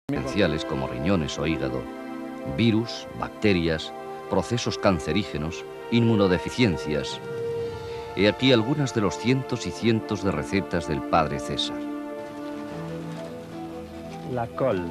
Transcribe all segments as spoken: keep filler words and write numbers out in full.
esenciales como riñones o hígado, virus, bacterias, procesos cancerígenos, inmunodeficiencias. He aquí algunas de los cientos y cientos de recetas del padre César. La col,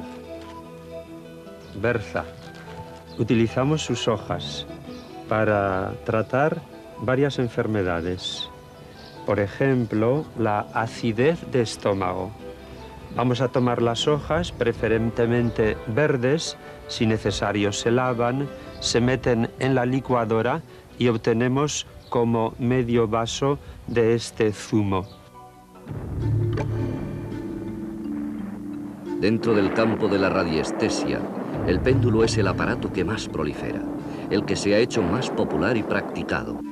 berza. Utilizamos sus hojas para tratar varias enfermedades. Por ejemplo, la acidez de estómago. Vamos a tomar las hojas, preferentemente verdes, si necesario se lavan, se meten en la licuadora y obtenemos como medio vaso de este zumo. Dentro del campo de la radiestesia, el péndulo es el aparato que más prolifera, el que se ha hecho más popular y practicado.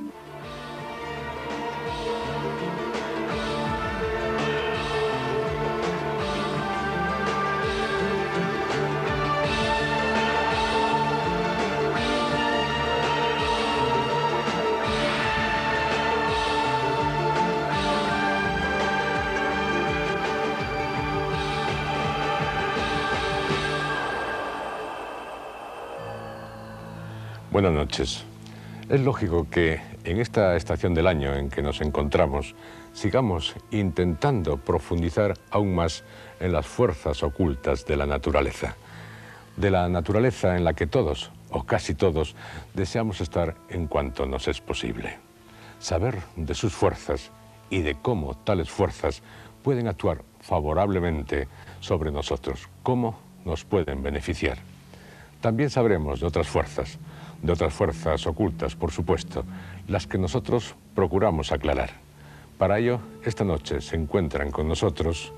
Buenas noches. Es lógico que en esta estación del año en que nos encontramos sigamos intentando profundizar aún más en las fuerzas ocultas de la naturaleza. De la naturaleza en la que todos, o casi todos, deseamos estar en cuanto nos es posible. Saber de sus fuerzas y de cómo tales fuerzas pueden actuar favorablemente sobre nosotros, cómo nos pueden beneficiar. También sabremos de otras fuerzas, de otras fuerzas ocultas, por supuesto, las que nosotros procuramos aclarar. Para ello, esta noche se encuentran con nosotros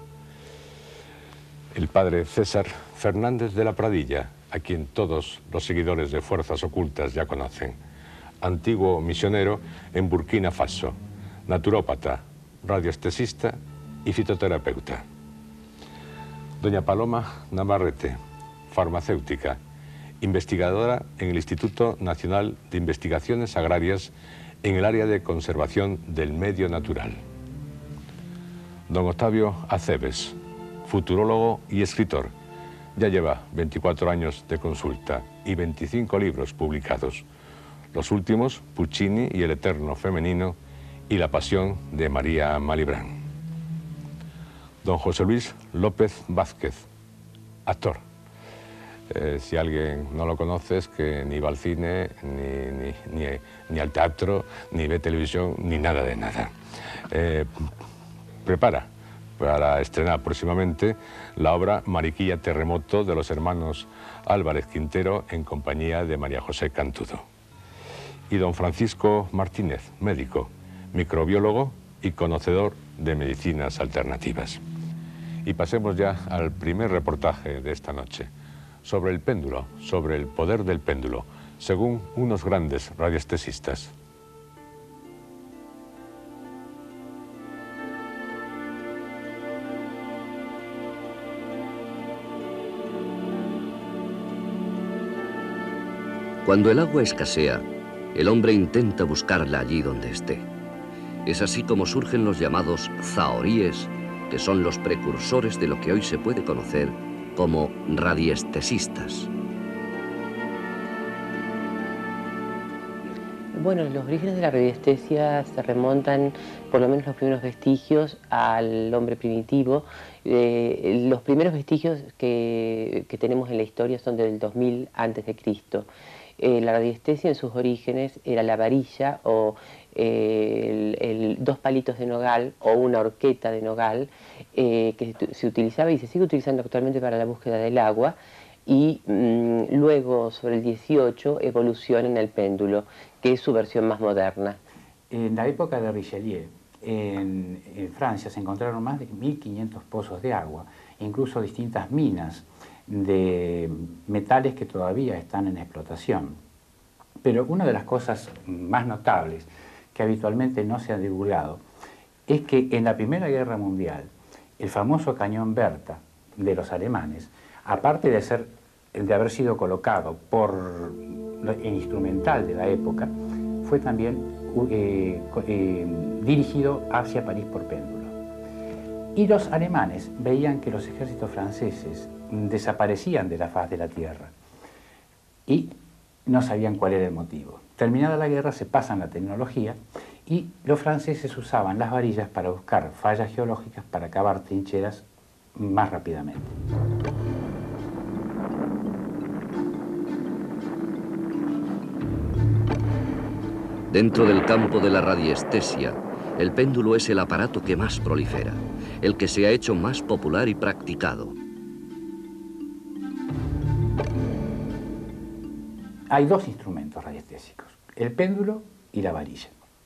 el padre César Fernández de la Pradilla, a quien todos los seguidores de fuerzas ocultas ya conocen. Antiguo misionero en Burkina Faso, naturópata, radioestesista y fitoterapeuta. Doña Paloma Navarrete, farmacéutica, investigadora en el Instituto Nacional de Investigaciones Agrarias en el área de conservación del medio natural. Don Octavio Aceves, futurólogo y escritor. Ya lleva veinticuatro años de consulta y veinticinco libros publicados. Los últimos, Puccini y el Eterno Femenino y La Pasión de María Malibran. Don José Luis López Vázquez, actor. Eh, si alguien no lo conoce es que ni va al cine, ni, ni, ni, ni al teatro, ni ve televisión, ni nada de nada. Eh, prepara para estrenar próximamente la obra Mariquilla Terremoto de los hermanos Álvarez Quintero en compañía de María José Cantudo. Y don Francisco Martínez, médico, microbiólogo y conocedor de medicinas alternativas. Y pasemos ya al primer reportaje de esta noche, sobre el péndulo, sobre el poder del péndulo, según unos grandes radiestesistas. Cuando el agua escasea, el hombre intenta buscarla allí donde esté. Es así como surgen los llamados zahoríes, que son los precursores de lo que hoy se puede conocer como radiestesistas. Bueno, los orígenes de la radiestesia se remontan, por lo menos los primeros vestigios, al hombre primitivo. Eh, los primeros vestigios que, que tenemos en la historia son del dos mil antes de Cristo. Eh, la radiestesia en sus orígenes era la varilla o eh, el, el, dos palitos de nogal o una horqueta de nogal eh, que se utilizaba y se sigue utilizando actualmente para la búsqueda del agua, y mmm, luego sobre el dieciocho evoluciona en el péndulo, que es su versión más moderna. En la época de Richelieu, en, en Francia se encontraron más de mil quinientos pozos de agua, incluso distintas minas de metales que todavía están en explotación. Pero una de las cosas más notables que habitualmente no se ha divulgado es que en la Primera Guerra Mundial el famoso cañón Bertha de los alemanes, aparte de, ser, de haber sido colocado por el instrumental de la época, fue también eh, eh, dirigido hacia París por péndulo. Y los alemanes veían que los ejércitos franceses desaparecían de la faz de la tierra y no sabían cuál era el motivo. Terminada la guerra se pasan la tecnología y los franceses usaban las varillas para buscar fallas geológicas para cavar trincheras más rápidamente. Dentro del campo de la radiestesia, el péndulo es el aparato que más prolifera, el que se ha hecho más popular y practicado. Hay dos instrumentos radiestésicos, el péndulo y la varilla.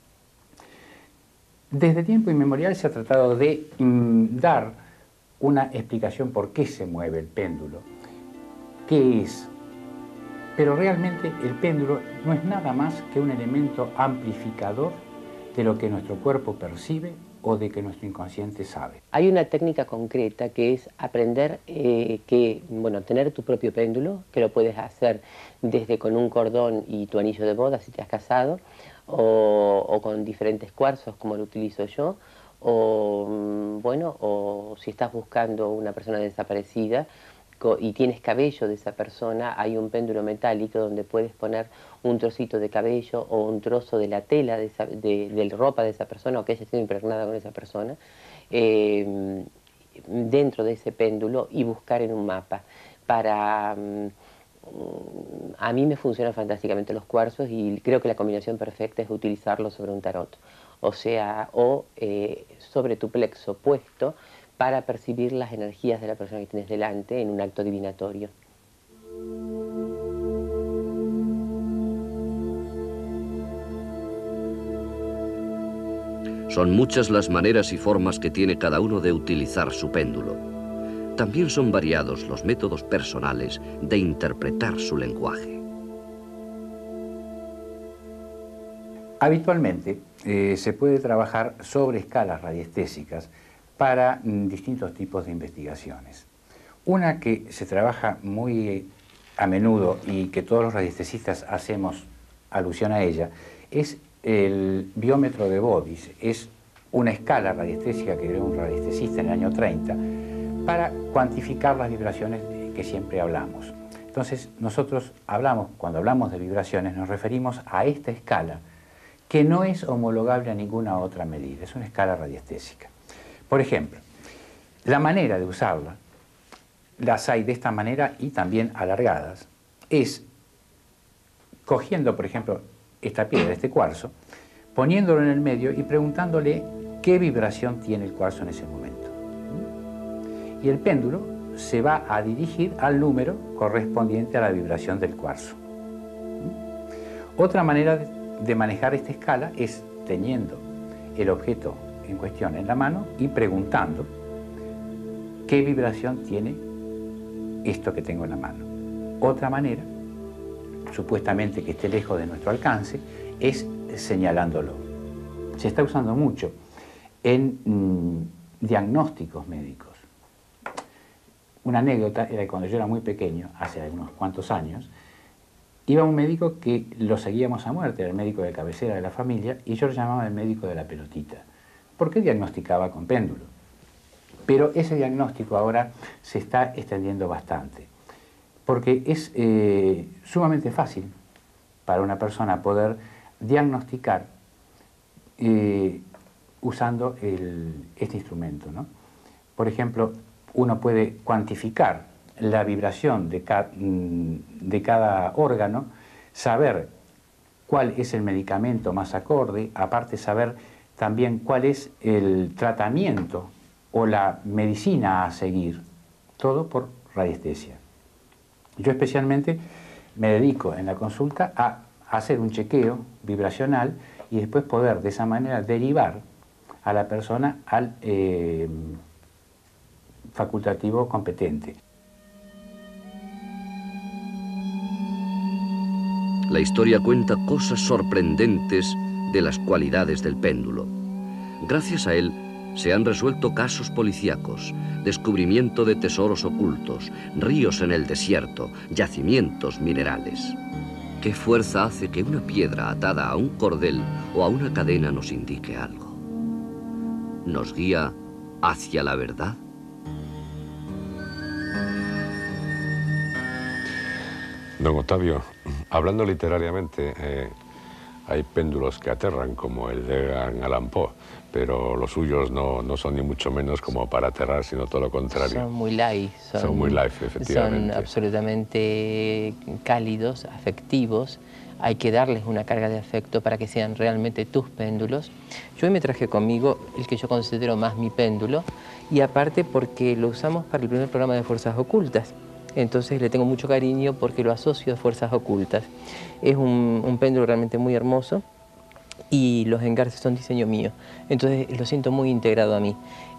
Desde tiempo inmemorial se ha tratado de mm, dar una explicación por qué se mueve el péndulo, qué es. Pero realmente el péndulo no es nada más que un elemento amplificador de lo que nuestro cuerpo percibe o de que nuestro inconsciente sabe. Hay una técnica concreta que es aprender eh, que, bueno, tener tu propio péndulo, que lo puedes hacer desde con un cordón y tu anillo de boda si te has casado, o, o con diferentes cuarzos como lo utilizo yo, o, bueno, o si estás buscando una persona desaparecida y tienes cabello de esa persona, hay un péndulo metálico donde puedes poner un trocito de cabello o un trozo de la tela de, esa, de, de la ropa de esa persona o que haya sido impregnada con esa persona eh, dentro de ese péndulo y buscar en un mapa. Para, um, a mí me funcionan fantásticamente los cuarzos y creo que la combinación perfecta es utilizarlo sobre un tarot, o sea, o eh, sobre tu plexo opuesto, para percibir las energías de la persona que tienes delante en un acto divinatorio. Son muchas las maneras y formas que tiene cada uno de utilizar su péndulo. También son variados los métodos personales de interpretar su lenguaje. Habitualmente eh, se puede trabajar sobre escalas radiestésicas para mm, distintos tipos de investigaciones. Una que se trabaja muy a menudo y que todos los radiestesistas hacemos alusión a ella es el biómetro de Bodis. Es una escala radiestésica que creó un radiestesista en el año treinta para cuantificar las vibraciones que siempre hablamos. Entonces nosotros hablamos, cuando hablamos de vibraciones nos referimos a esta escala que no es homologable a ninguna otra medida, es una escala radiestésica. Por ejemplo, la manera de usarla, las hay de esta manera y también alargadas, es cogiendo, por ejemplo, esta piedra, este cuarzo, poniéndolo en el medio y preguntándole qué vibración tiene el cuarzo en ese momento. Y el péndulo se va a dirigir al número correspondiente a la vibración del cuarzo. Otra manera de manejar esta escala es teniendo el objeto en cuestión en la mano y preguntando qué vibración tiene esto que tengo en la mano. Otra manera, supuestamente que esté lejos de nuestro alcance, es señalándolo. Se está usando mucho en mmm, diagnósticos médicos. Una anécdota era que cuando yo era muy pequeño, hace unos cuantos años, iba un médico que lo seguíamos a muerte, era el médico de cabecera de la familia, y yo lo llamaba el médico de la pelotita, porque diagnosticaba con péndulo. Pero ese diagnóstico ahora se está extendiendo bastante, porque es eh, sumamente fácil para una persona poder diagnosticar eh, usando el, este instrumento, ¿no? Por ejemplo, uno puede cuantificar la vibración de, ca de cada órgano, saber cuál es el medicamento más acorde, aparte saber también cuál es el tratamiento o la medicina a seguir, todo por radiestesia. Yo especialmente me dedico en la consulta a hacer un chequeo vibracional y después poder de esa manera derivar a la persona al eh, facultativo competente. La historia cuenta cosas sorprendentes de las cualidades del péndulo. Gracias a él se han resuelto casos policíacos, descubrimiento de tesoros ocultos, ríos en el desierto, yacimientos minerales. ¿Qué fuerza hace que una piedra atada a un cordel o a una cadena nos indique algo? Nos guía hacia la verdad? Don Octavio, hablando literariamente, eh, hay péndulos que aterran, como el de Allan Poe, pero los suyos no, no son ni mucho menos como para aterrar, sino todo lo contrario. Son muy light. Son, son muy light, efectivamente. Son absolutamente cálidos, afectivos. Hay que darles una carga de afecto para que sean realmente tus péndulos. Yo hoy me traje conmigo el que yo considero más mi péndulo, y aparte porque lo usamos para el primer programa de Fuerzas Ocultas. Entonces le tengo mucho cariño porque lo asocio a Fuerzas Ocultas. Es un, un péndulo realmente muy hermoso y los engarces son diseño mío. Entonces lo siento muy integrado a mí.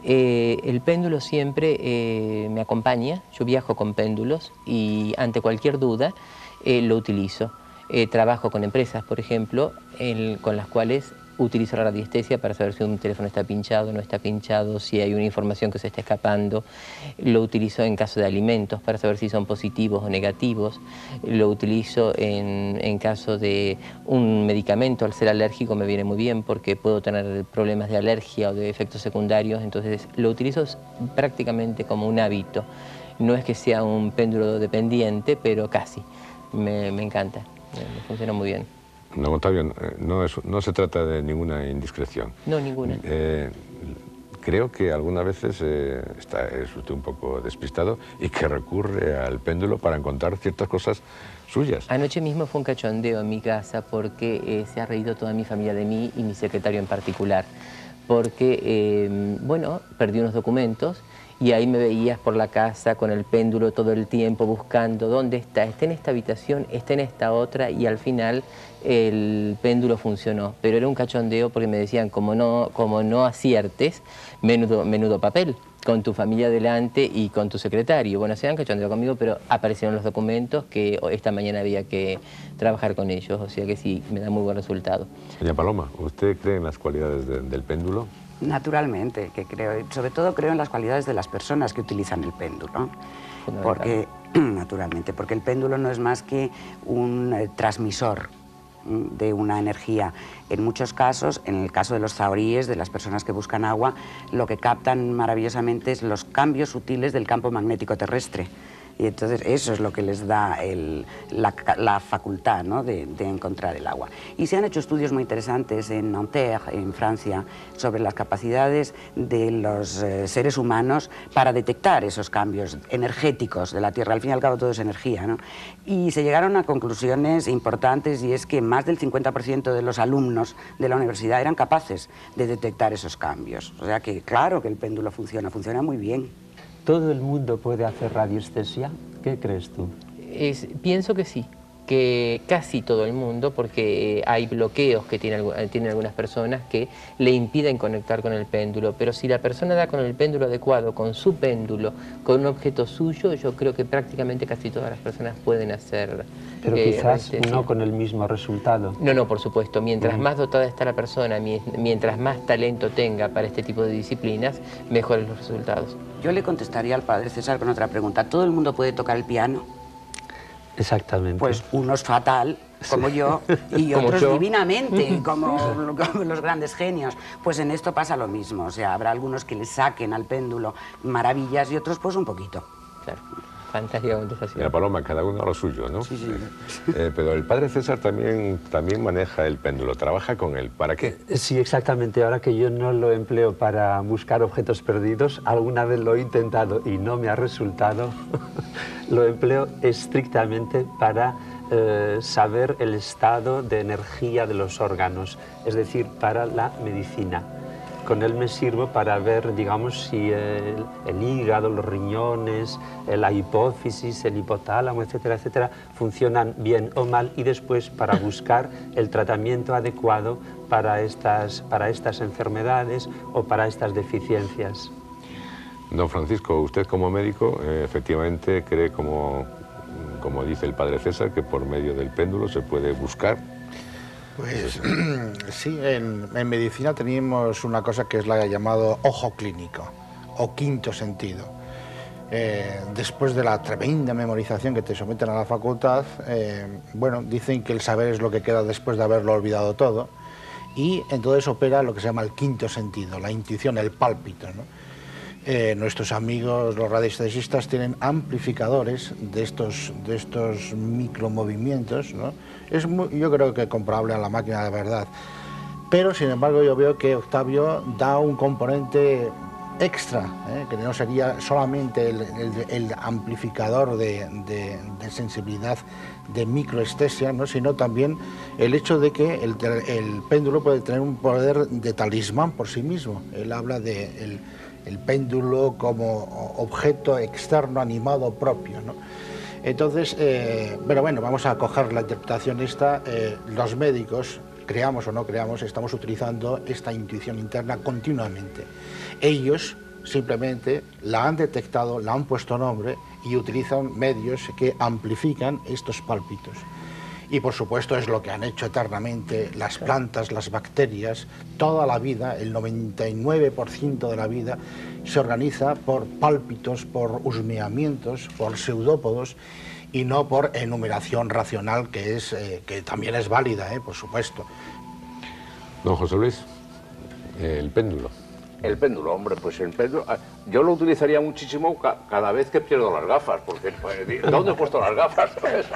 Eh, el péndulo siempre eh, me acompaña. Yo viajo con péndulos y ante cualquier duda eh, lo utilizo. Eh, trabajo con empresas, por ejemplo, el, con las cuales utilizo la radiestesia para saber si un teléfono está pinchado o no está pinchado, si hay una información que se está escapando. Lo utilizo en caso de alimentos para saber si son positivos o negativos. Lo utilizo en, en caso de un medicamento. Al ser alérgico me viene muy bien porque puedo tener problemas de alergia o de efectos secundarios. Entonces lo utilizo prácticamente como un hábito. No es que sea un péndulo dependiente, pero casi. Me, me encanta, me, me funciona muy bien. No, Octavio, no, es, no se trata de ninguna indiscreción. No, ninguna. Eh, creo que algunas veces eh, está, es usted un poco despistado y que recurre al péndulo para encontrar ciertas cosas suyas. Anoche mismo fue un cachondeo en mi casa porque eh, se ha reído toda mi familia de mí y mi secretario en particular. Porque, eh, bueno, perdí unos documentos y ahí me veías por la casa con el péndulo todo el tiempo buscando dónde está, está en esta habitación, está en esta otra, y al final el péndulo funcionó. Pero era un cachondeo porque me decían, como no, como no aciertes, menudo, menudo papel, con tu familia delante y con tu secretario. Bueno, se han cachondeo conmigo, pero aparecieron los documentos que esta mañana había que trabajar con ellos, o sea que sí, me da muy buen resultado. Doña Paloma, ¿usted cree en las cualidades de, del péndulo? Naturalmente, que creo, sobre todo creo en las cualidades de las personas que utilizan el péndulo, porque, naturalmente, porque el péndulo no es más que un eh, transmisor de una energía. En muchos casos, en el caso de los zahoríes, de las personas que buscan agua, lo que captan maravillosamente es los cambios sutiles del campo magnético terrestre. Y entonces eso es lo que les da el, la, la facultad, ¿no?, de, de encontrar el agua. Y se han hecho estudios muy interesantes en Nanterre, en Francia, sobre las capacidades de los eh, seres humanos para detectar esos cambios energéticos de la Tierra. Al fin y al cabo todo es energía, ¿no? Y se llegaron a conclusiones importantes, y es que más del cincuenta por ciento de los alumnos de la universidad eran capaces de detectar esos cambios. O sea que claro que el péndulo funciona, funciona muy bien. ¿Todo el mundo puede hacer radiestesia? ¿Qué crees tú? Es, pienso que sí, que casi todo el mundo, porque hay bloqueos que tienen, tienen algunas personas que le impiden conectar con el péndulo, pero si la persona da con el péndulo adecuado, con su péndulo, con un objeto suyo, yo creo que prácticamente casi todas las personas pueden hacer. Pero eh, quizás no con el mismo resultado. No, no, por supuesto. Mientras mm. más dotada está la persona, mientras más talento tenga para este tipo de disciplinas, mejores los resultados. Yo le contestaría al padre César con otra pregunta. ¿Todo el mundo puede tocar el piano? Exactamente. Pues unos fatal, como yo, y como otros yo. divinamente, como, como los grandes genios. Pues en esto pasa lo mismo. O sea, habrá algunos que le saquen al péndulo maravillas y otros pues un poquito. Claro. Fantástica contestación. Mira, Paloma, cada uno a lo suyo, ¿no? Sí, sí. Eh, pero el padre César también, también maneja el péndulo, trabaja con él. ¿Para qué? Sí, exactamente. Ahora que yo no lo empleo para buscar objetos perdidos, alguna vez lo he intentado y no me ha resultado, lo empleo estrictamente para eh, saber el estado de energía de los órganos, es decir, para la medicina. Con él me sirvo para ver, digamos, si el, el hígado, los riñones, la hipófisis, el hipotálamo, etcétera, etcétera, funcionan bien o mal, y después para buscar el tratamiento adecuado para estas, para estas enfermedades o para estas deficiencias. Don Francisco, usted como médico, eh, efectivamente cree, como, como dice el padre César, que por medio del péndulo se puede buscar. Pues sí, en, en medicina tenemos una cosa que es la llamado ojo clínico o quinto sentido. Eh, después de la tremenda memorización que te someten a la facultad, eh, bueno, dicen que el saber es lo que queda después de haberlo olvidado todo, y entonces opera lo que se llama el quinto sentido, la intuición, el pálpito, ¿no? eh, nuestros amigos, los radiestesistas, tienen amplificadores de estos, de estos micromovimientos, ¿no? Es muy, yo creo que comparable a la máquina de verdad. Pero, sin embargo, yo veo que Octavio da un componente extra, ¿eh? que no sería solamente el, el, el amplificador de, de, de sensibilidad de microestesia, ¿no? sino también el hecho de que el, el péndulo puede tener un poder de talismán por sí mismo. Él habla de el, el péndulo como objeto externo animado propio, ¿no? Entonces, eh, pero bueno, vamos a coger la interpretación esta. Eh, los médicos, creamos o no creamos, estamos utilizando esta intuición interna continuamente. Ellos simplemente la han detectado, la han puesto nombre y utilizan medios que amplifican estos pálpitos. Y por supuesto es lo que han hecho eternamente las plantas, las bacterias, toda la vida, el noventa y nueve por ciento de la vida se organiza por pálpitos, por husmeamientos, por pseudópodos y no por enumeración racional, que, es, eh, que también es válida, eh, por supuesto. Don José Luis, el péndulo. El péndulo, hombre, pues el péndulo, yo lo utilizaría muchísimo ca cada vez que pierdo las gafas, porque pues, ¿dónde he puesto las gafas?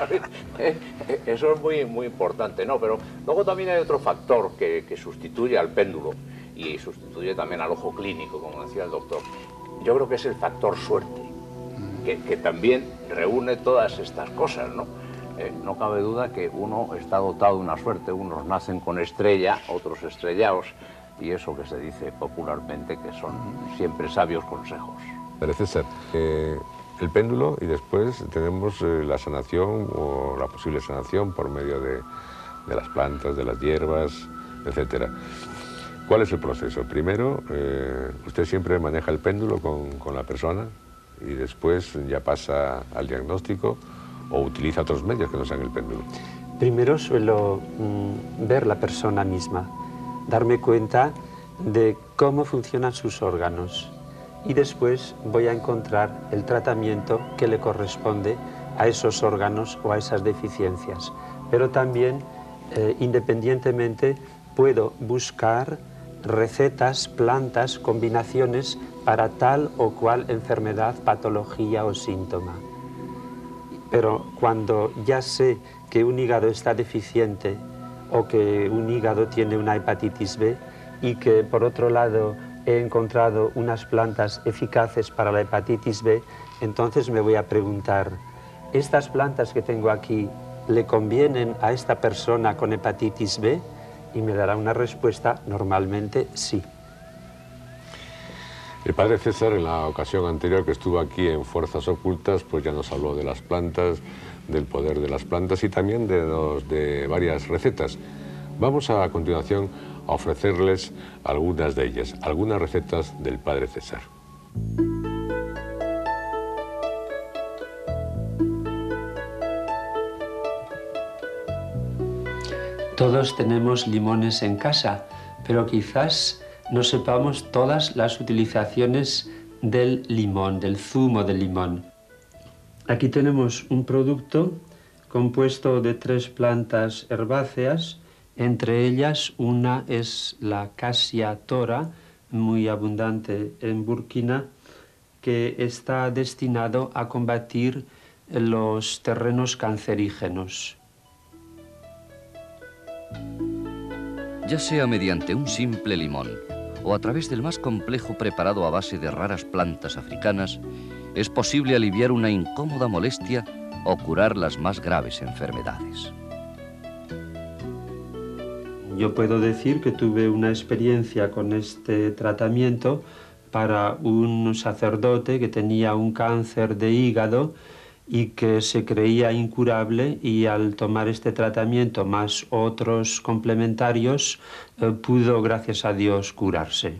Eso es muy, muy importante, ¿no? Pero luego también hay otro factor que, que sustituye al péndulo y sustituye también al ojo clínico, como decía el doctor. Yo creo que es el factor suerte, que, que también reúne todas estas cosas, ¿no? Eh, no cabe duda que uno está dotado de una suerte, unos nacen con estrella, otros estrellados, y eso que se dice popularmente que son siempre sabios consejos. Padre César, eh, el péndulo y después tenemos eh, la sanación o la posible sanación por medio de, de las plantas, de las hierbas, etcétera. ¿Cuál es el proceso? Primero, eh, usted siempre maneja el péndulo con, con la persona y después ya pasa al diagnóstico o utiliza otros medios que no sean el péndulo. Primero suelo mm, ver la persona misma, darme cuenta de cómo funcionan sus órganos y después voy a encontrar el tratamiento que le corresponde a esos órganos o a esas deficiencias. Pero también, eh, independientemente, puedo buscar recetas, plantas, combinaciones para tal o cual enfermedad, patología o síntoma. Pero cuando ya sé que un hígado está deficiente o que un hígado tiene una hepatitis B y que por otro lado he encontrado unas plantas eficaces para la hepatitis B, entonces me voy a preguntar, ¿estas plantas que tengo aquí le convienen a esta persona con hepatitis B? Y me dará una respuesta, normalmente sí. El padre César, en la ocasión anterior que estuvo aquí en Fuerzas Ocultas, pues ya nos habló de las plantas, del poder de las plantas y también de, los, de varias recetas. Vamos a, a continuación a ofrecerles algunas de ellas, algunas recetas del padre César. Todos tenemos limones en casa, pero quizás no sepamos todas las utilizaciones del limón, del zumo de limón. Aquí tenemos un producto compuesto de tres plantas herbáceas, entre ellas una es la Cassia tora, muy abundante en Burkina, que está destinado a combatir los terrenos cancerígenos. Ya sea mediante un simple limón o a través del más complejo preparado a base de raras plantas africanas, es posible aliviar una incómoda molestia o curar las más graves enfermedades. Yo puedo decir que tuve una experiencia con este tratamiento para un sacerdote que tenía un cáncer de hígado y que se creía incurable, y al tomar este tratamiento más otros complementarios eh, pudo, gracias a Dios, curarse.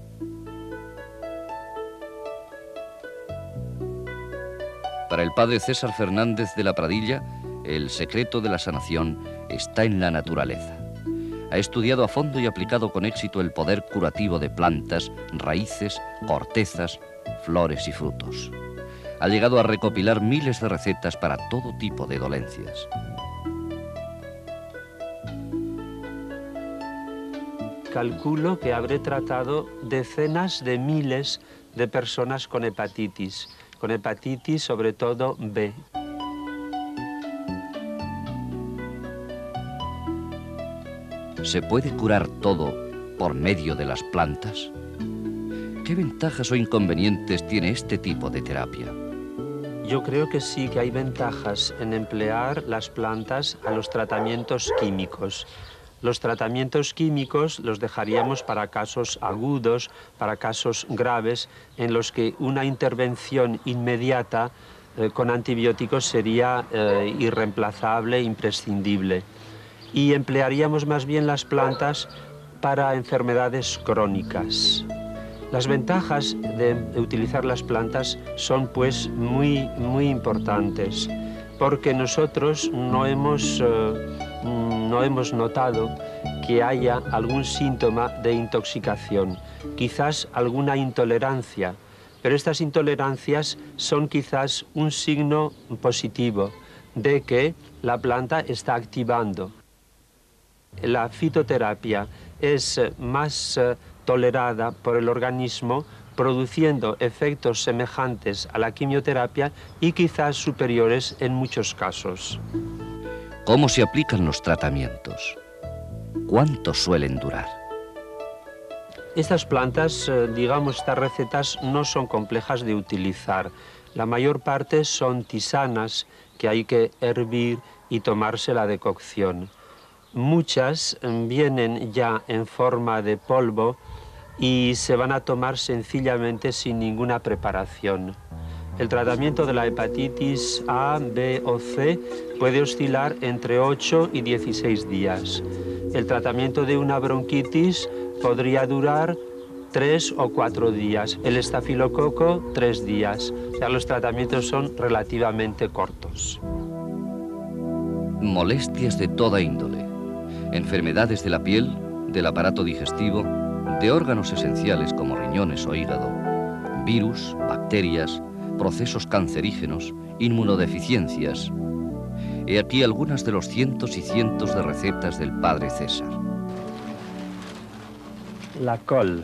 Para el padre César Fernández de la Pradilla, el secreto de la sanación está en la naturaleza. Ha estudiado a fondo y aplicado con éxito el poder curativo de plantas, raíces, cortezas, flores y frutos. Ha llegado a recopilar miles de recetas para todo tipo de dolencias. Calculo que habré tratado decenas de miles de personas con hepatitis, con hepatitis sobre todo B. ¿Se puede curar todo por medio de las plantas? ¿Qué ventajas o inconvenientes tiene este tipo de terapia? Yo creo que sí, que hay ventajas en emplear las plantas a los tratamientos químicos. Los tratamientos químicos los dejaríamos para casos agudos, para casos graves, en los que una intervención inmediata eh, con antibióticos sería eh, irreemplazable, imprescindible. Y emplearíamos más bien las plantas para enfermedades crónicas. Las ventajas de utilizar las plantas son pues muy, muy importantes, porque nosotros no hemos, eh, no hemos notado que haya algún síntoma de intoxicación, quizás alguna intolerancia, pero estas intolerancias son quizás un signo positivo de que la planta está activando. La fitoterapia es más eh, tolerada por el organismo, produciendo efectos semejantes a la quimioterapia y quizás superiores en muchos casos. ¿Cómo se aplican los tratamientos? ¿Cuánto suelen durar? Estas plantas, eh, digamos, estas recetas no son complejas de utilizar. La mayor parte son tisanas que hay que hervir y tomarse la decocción. Muchas vienen ya en forma de polvo y se van a tomar sencillamente sin ninguna preparación. El tratamiento de la hepatitis A, B o C puede oscilar entre ocho y dieciséis días. El tratamiento de una bronquitis podría durar tres o cuatro días. El estafilococo, tres días. O sea, los tratamientos son relativamente cortos. Molestias de toda índole. Enfermedades de la piel, del aparato digestivo, de órganos esenciales como riñones o hígado, virus, bacterias, procesos cancerígenos, inmunodeficiencias. He aquí algunas de los cientos y cientos de recetas del padre César. La col,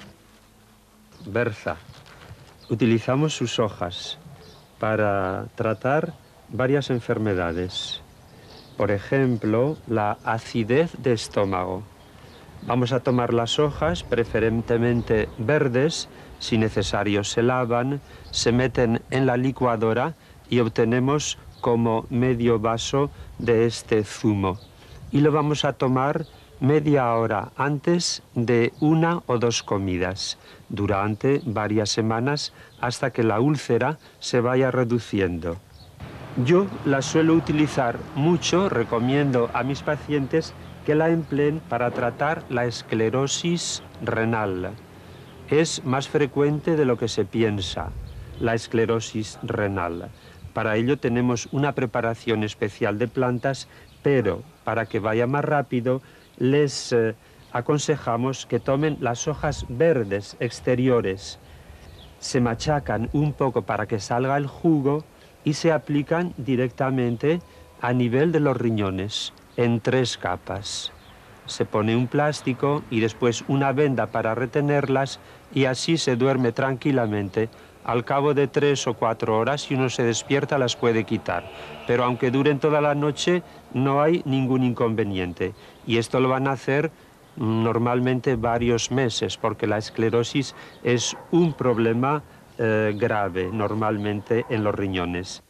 berza. Utilizamos sus hojas para tratar varias enfermedades. Por ejemplo, la acidez de estómago. Vamos a tomar las hojas, preferentemente verdes, si necesario se lavan, se meten en la licuadora y obtenemos como medio vaso de este zumo. Y lo vamos a tomar media hora antes de una o dos comidas, durante varias semanas hasta que la úlcera se vaya reduciendo. Yo la suelo utilizar mucho, recomiendo a mis pacientes que la empleen para tratar la esclerosis renal. Es más frecuente de lo que se piensa, la esclerosis renal. Para ello tenemos una preparación especial de plantas, pero para que vaya más rápido les eh, aconsejamos que tomen las hojas verdes exteriores. Se machacan un poco para que salga el jugo y se aplican directamente a nivel de los riñones, en tres capas. Se pone un plástico y después una venda para retenerlas y así se duerme tranquilamente. Al cabo de tres o cuatro horas, si uno se despierta, las puede quitar. Pero aunque duren toda la noche, no hay ningún inconveniente. Y esto lo van a hacer normalmente varios meses, porque la esclerosis es un problema Eh, grave normalmente en los riñones.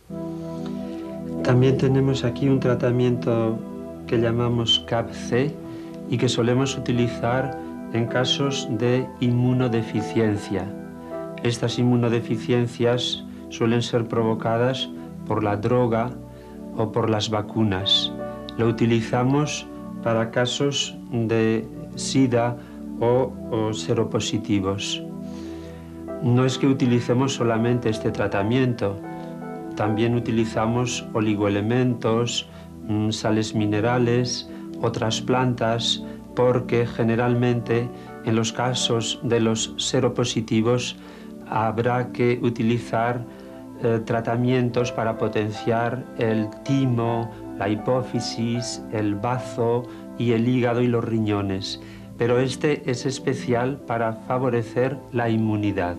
También tenemos aquí un tratamiento que llamamos C A P C y que solemos utilizar en casos de inmunodeficiencia. Estas inmunodeficiencias suelen ser provocadas por la droga o por las vacunas. Lo utilizamos para casos de SIDA o, o seropositivos. No es que utilicemos solamente este tratamiento, también utilizamos oligoelementos, sales minerales, otras plantas, porque generalmente en los casos de los seropositivos habrá que utilizar eh, tratamientos para potenciar el timo, la hipófisis, el bazo y el hígado y los riñones. pero este es especial para favorecer la inmunidad.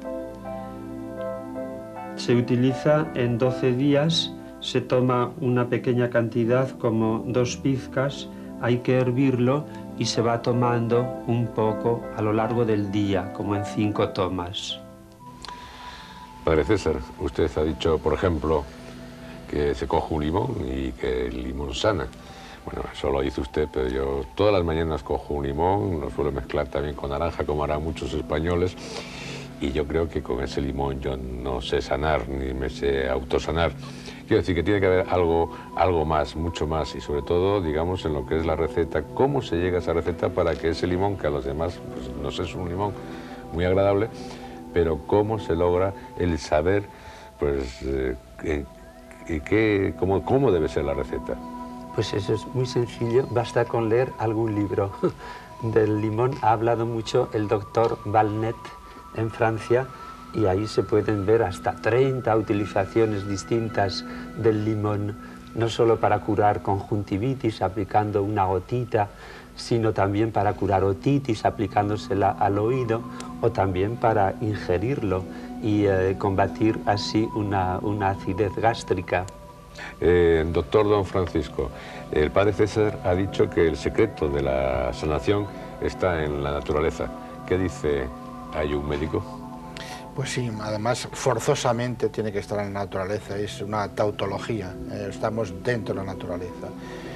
Se utiliza en doce días, se toma una pequeña cantidad, como dos pizcas, hay que hervirlo y se va tomando un poco a lo largo del día, como en cinco tomas. Padre César, usted ha dicho, por ejemplo, que se coge un limón y que el limón sana. Bueno, eso lo dice usted, pero yo todas las mañanas cojo un limón, lo suelo mezclar también con naranja, como harán muchos españoles, y yo creo que con ese limón yo no sé sanar, ni me sé autosanar. Quiero decir que tiene que haber algo, algo más, mucho más, y sobre todo, digamos, en lo que es la receta, cómo se llega a esa receta para que ese limón, que a los demás pues, no sé, es un limón muy agradable, pero cómo se logra el saber, pues, eh, eh, qué, cómo, cómo debe ser la receta. Pues eso es muy sencillo, basta con leer algún libro. Del limón ha hablado mucho el doctor Valnet en Francia, y ahí se pueden ver hasta treinta utilizaciones distintas del limón, no solo para curar conjuntivitis aplicando una gotita, sino también para curar otitis aplicándosela al oído, o también para ingerirlo y eh, combatir así una, una acidez gástrica. Eh, doctor Don Francisco, el padre César ha dicho que el secreto de la sanación está en la naturaleza. ¿Qué dice ahí un médico? Pues sí, además forzosamente tiene que estar en la naturaleza, es una tautología, eh, estamos dentro de la naturaleza.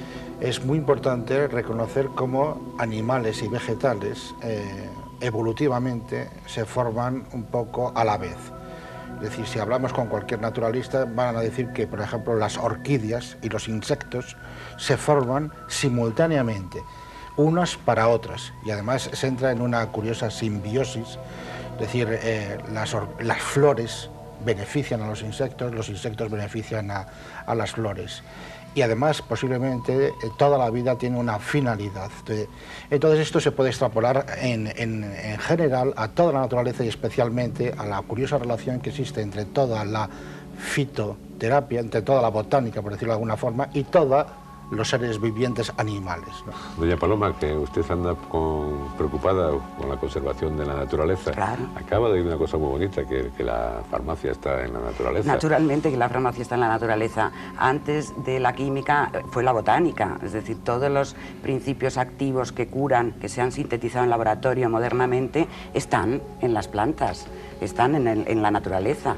Es muy importante reconocer cómo animales y vegetales eh, evolutivamente se forman un poco a la vez. Es decir, si hablamos con cualquier naturalista van a decir que, por ejemplo, las orquídeas y los insectos se forman simultáneamente, unas para otras, y además se entra en una curiosa simbiosis. Es decir, eh, las, las flores benefician a los insectos, los insectos benefician a, a las flores. Y además, posiblemente, eh, toda la vida tiene una finalidad. Entonces, esto se puede extrapolar en, en, en general a toda la naturaleza y especialmente a la curiosa relación que existe entre toda la fitoterapia, entre toda la botánica, por decirlo de alguna forma, y toda los seres vivientes animales, ¿no? Doña Paloma, que usted anda con, preocupada con la conservación de la naturaleza. Claro. Acaba de oír una cosa muy bonita, que, que la farmacia está en la naturaleza. Naturalmente que la farmacia está en la naturaleza. Antes de la química fue la botánica, es decir, todos los principios activos que curan, que se han sintetizado en laboratorio modernamente, están en las plantas, están en, el, en la naturaleza.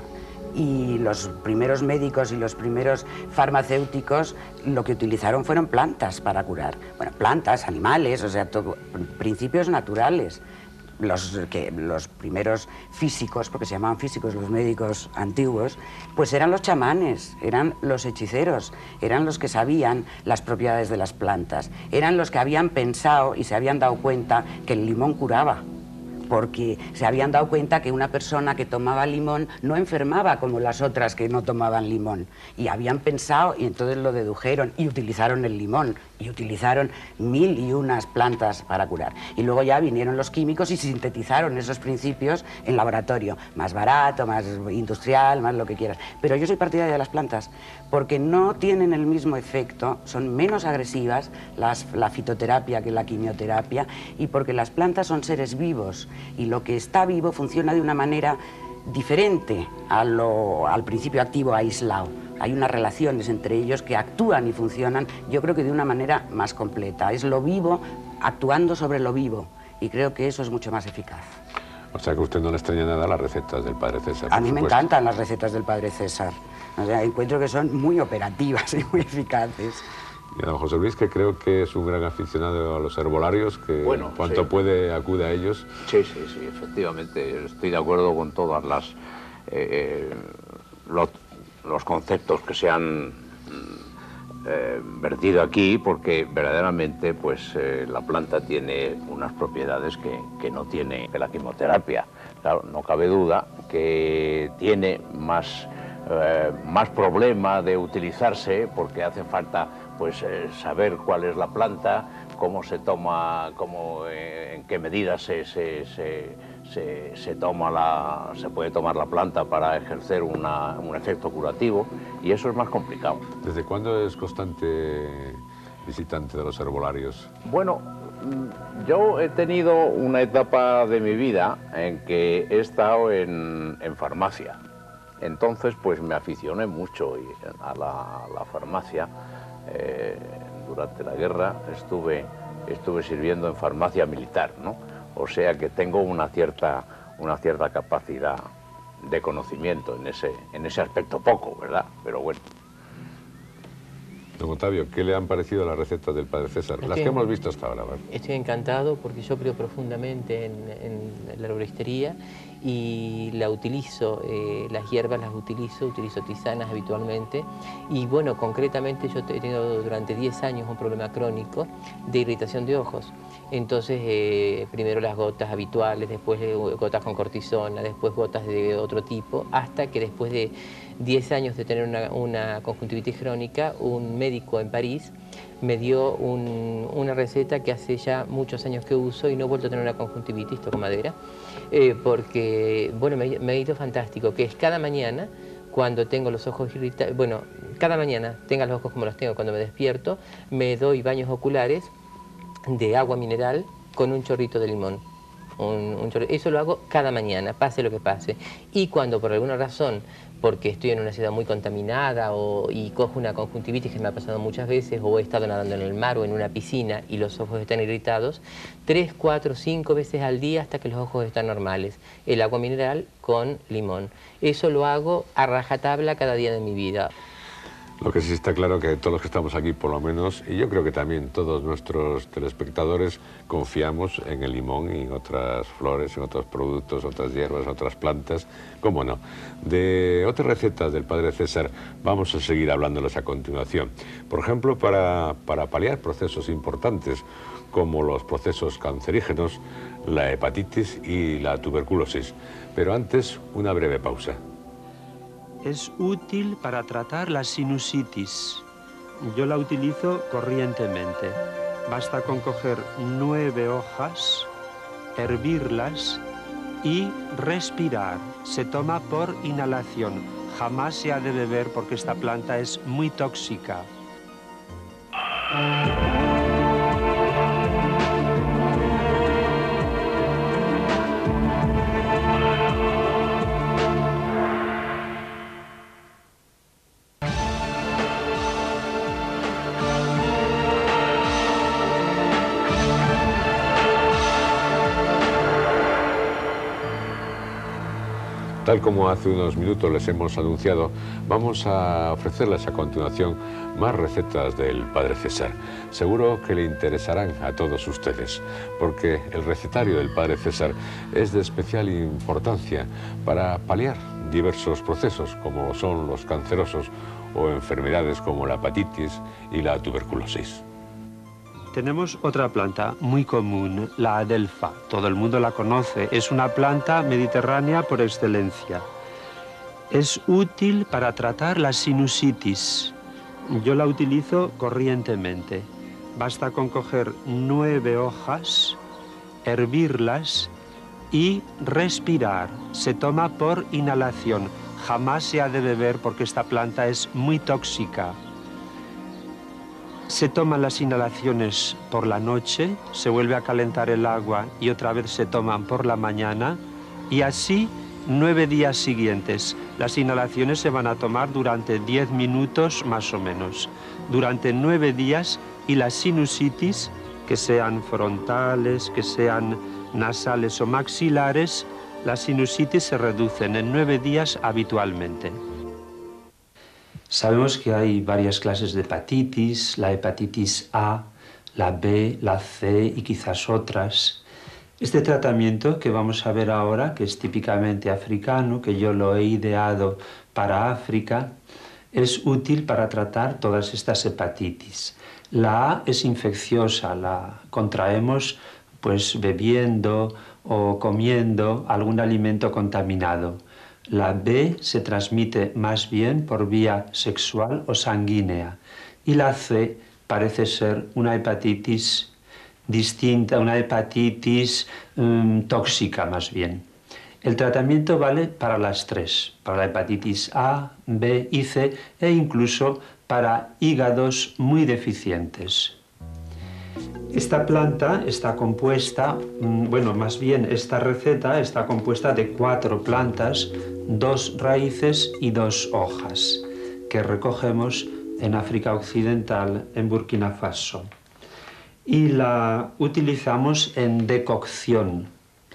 Y los primeros médicos y los primeros farmacéuticos lo que utilizaron fueron plantas para curar. Bueno, plantas, animales, o sea, todo, principios naturales. Los, que, los primeros físicos, porque se llamaban físicos los médicos antiguos, pues eran los chamanes, eran los hechiceros, eran los que sabían las propiedades de las plantas, eran los que habían pensado y se habían dado cuenta que el limón curaba, porque se habían dado cuenta que una persona que tomaba limón no enfermaba como las otras que no tomaban limón. Y habían pensado, y entonces lo dedujeron, y utilizaron el limón, y utilizaron mil y unas plantas para curar. Y luego ya vinieron los químicos y sintetizaron esos principios en laboratorio, más barato, más industrial, más lo que quieras. Pero yo soy partidaria de las plantas, porque no tienen el mismo efecto, son menos agresivas las, la fitoterapia que la quimioterapia, y porque las plantas son seres vivos, y lo que está vivo funciona de una manera diferente a lo, al principio activo aislado. Hay unas relaciones entre ellos que actúan y funcionan, yo creo que de una manera más completa. Es lo vivo actuando sobre lo vivo, y creo que eso es mucho más eficaz. O sea que a usted no le extraña nada las recetas del padre César. A mí me encantan las recetas del padre César. O sea, encuentro que son muy operativas y muy eficaces. Y a don José Luis, que creo que es un gran aficionado a los herbolarios, que bueno, cuanto sí. puede acude a ellos. Sí, sí, sí, efectivamente. Estoy de acuerdo con todas las eh, los, los conceptos que se han eh, vertido aquí, porque verdaderamente pues eh, la planta tiene unas propiedades que, que no tiene la quimioterapia. Claro, no cabe duda que tiene más, eh, más problema de utilizarse, porque hace falta pues eh, saber cuál es la planta, cómo se toma, cómo, eh, en qué medida se, se, se, se, se, toma la, se puede tomar la planta para ejercer una, un efecto curativo, y eso es más complicado. ¿Desde cuándo es constante visitante de los herbolarios? Bueno, Yo he tenido una etapa de mi vida en que he estado en, en farmacia. Entonces, pues me aficioné mucho a la, a la farmacia. Eh, durante la guerra estuve, estuve sirviendo en farmacia militar, ¿no? O sea que tengo una cierta, una cierta capacidad de conocimiento en ese, en ese aspecto, poco, ¿verdad? Pero bueno. Don Octavio, ¿qué le han parecido las recetas del Padre César? Estoy, las que hemos visto hasta ahora, ¿verdad? Estoy encantado porque yo creo profundamente en, en la herboristería y la utilizo, eh, las hierbas las utilizo, utilizo tisanas habitualmente. Y bueno, concretamente yo he tenido durante diez años un problema crónico de irritación de ojos. Entonces, eh, primero las gotas habituales, después eh, gotas con cortisona, después gotas de otro tipo, hasta que después de diez años de tener una, una conjuntivitis crónica, un médico en París me dio un, una receta que hace ya muchos años que uso y no he vuelto a tener una conjuntivitis, toco madera, eh, porque, bueno, me, me ha ido fantástico, que es cada mañana, cuando tengo los ojos irritados, bueno, cada mañana, tenga los ojos como los tengo cuando me despierto, me doy baños oculares de agua mineral con un chorrito de limón. Un, un chorrito. Eso lo hago cada mañana, pase lo que pase. Y cuando por alguna razón, porque estoy en una ciudad muy contaminada o, y cojo una conjuntivitis, que me ha pasado muchas veces, o he estado nadando en el mar o en una piscina y los ojos están irritados, tres, cuatro, cinco veces al día hasta que los ojos están normales. El agua mineral con limón. Eso lo hago a rajatabla cada día de mi vida. Lo que sí está claro que todos los que estamos aquí, por lo menos, y yo creo que también todos nuestros telespectadores, confiamos en el limón y en otras flores, en otros productos, otras hierbas, otras plantas, cómo no. De otras recetas del Padre César vamos a seguir hablándoles a continuación. Por ejemplo, para, para paliar procesos importantes como los procesos cancerígenos, la hepatitis y la tuberculosis. Pero antes, una breve pausa. Es útil para tratar la sinusitis. Yo la utilizo corrientemente. Basta con coger nueve hojas, hervirlas y respirar. Se toma por inhalación. Jamás se ha de beber porque esta planta es muy tóxica. Tal como hace unos minutos les hemos anunciado, vamos a ofrecerles a continuación más recetas del Padre César. Seguro que le interesarán a todos ustedes, porque el recetario del Padre César es de especial importancia para paliar diversos procesos, como son los cancerosos o enfermedades como la hepatitis y la tuberculosis. Tenemos otra planta muy común, la adelfa. Todo el mundo la conoce. Es una planta mediterránea por excelencia. Es útil para tratar la sinusitis. Yo la utilizo corrientemente. Basta con coger nueve hojas, hervirlas y respirar. Se toma por inhalación. Jamás se ha de beber porque esta planta es muy tóxica. Se toman las inhalaciones por la noche, se vuelve a calentar el agua y otra vez se toman por la mañana y así nueve días siguientes. Las inhalaciones se van a tomar durante diez minutos más o menos. Durante nueve días y las sinusitis, que sean frontales, que sean nasales o maxilares, las sinusitis se reducen en nueve días habitualmente. Sabemos que hay varias clases de hepatitis, la hepatitis A, la B, la C y quizás otras. Este tratamiento que vamos a ver ahora, que es típicamente africano, que yo lo he ideado para África, es útil para tratar todas estas hepatitis. La A es infecciosa, la contraemos pues bebiendo o comiendo algún alimento contaminado. La B se transmite más bien por vía sexual o sanguínea y la C parece ser una hepatitis distinta, una hepatitis um, tóxica más bien. El tratamiento vale para las tres, para la hepatitis A, B y C e incluso para hígados muy deficientes. Esta planta está compuesta, bueno, más bien esta receta está compuesta de cuatro plantas, dos raíces y dos hojas, que recogemos en África Occidental, en Burkina Faso. Y la utilizamos en decocción.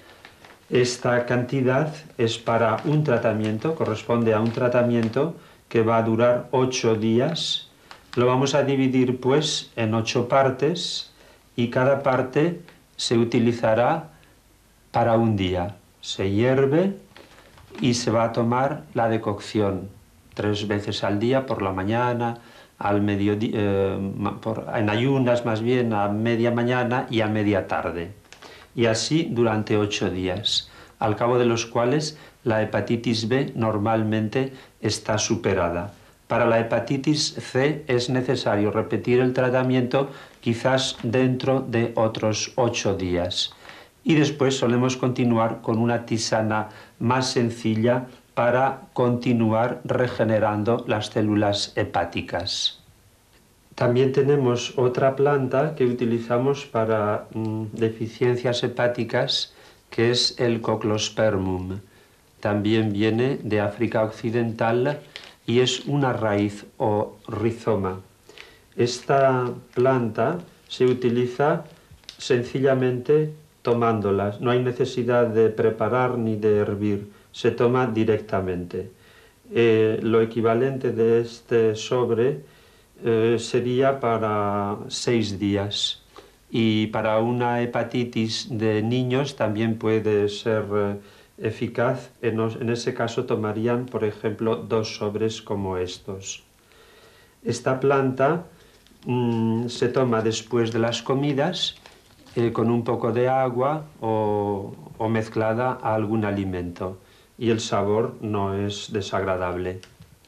Esta cantidad es para un tratamiento, corresponde a un tratamiento que va a durar ocho días. Lo vamos a dividir pues en ocho partes y cada parte se utilizará para un día. Se hierve y se va a tomar la decocción tres veces al día, por la mañana, al mediodía, eh, por, en ayunas más bien, a media mañana y a media tarde. Y así durante ocho días, al cabo de los cuales la hepatitis B normalmente está superada. Para la hepatitis C es necesario repetir el tratamiento quizás dentro de otros ocho días. Y después solemos continuar con una tisana más sencilla para continuar regenerando las células hepáticas. También tenemos otra planta que utilizamos para mm, deficiencias hepáticas, que es el Coclospermum. También viene de África Occidental y es una raíz o rizoma. Esta planta se utiliza sencillamente tomándolas. No hay necesidad de preparar ni de hervir. Se toma directamente. Eh, lo equivalente de este sobre eh, sería para seis días. Y para una hepatitis de niños también puede ser eh, eficaz. En, en ese caso tomarían, por ejemplo, dos sobres como estos. Esta planta mmm, se toma después de las comidas eh, con un poco de agua o, o mezclada a algún alimento. Y el sabor no es desagradable.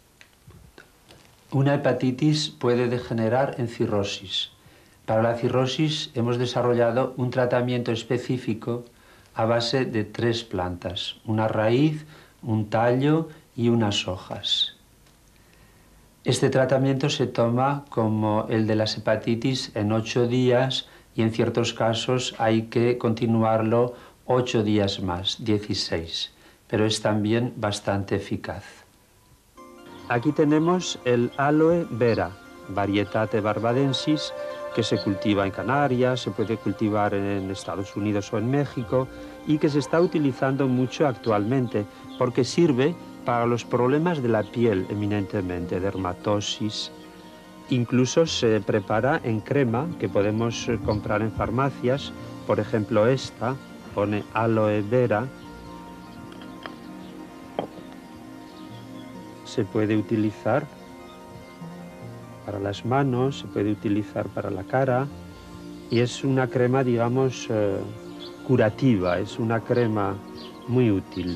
Una hepatitis puede degenerar en cirrosis. Para la cirrosis hemos desarrollado un tratamiento específico a base de tres plantas, una raíz, un tallo y unas hojas. Este tratamiento se toma como el de las hepatitis en ocho días y en ciertos casos hay que continuarlo ocho días más, dieciséis. Pero es también bastante eficaz. Aquí tenemos el aloe vera, Varietate barbadensis, que se cultiva en Canarias, se puede cultivar en Estados Unidos o en México y que se está utilizando mucho actualmente porque sirve para los problemas de la piel eminentemente, dermatosis. Incluso se prepara en crema que podemos comprar en farmacias, por ejemplo esta, pone aloe vera. Se puede utilizar para las manos, se puede utilizar para la cara y es una crema, digamos, eh, curativa, es una crema muy útil.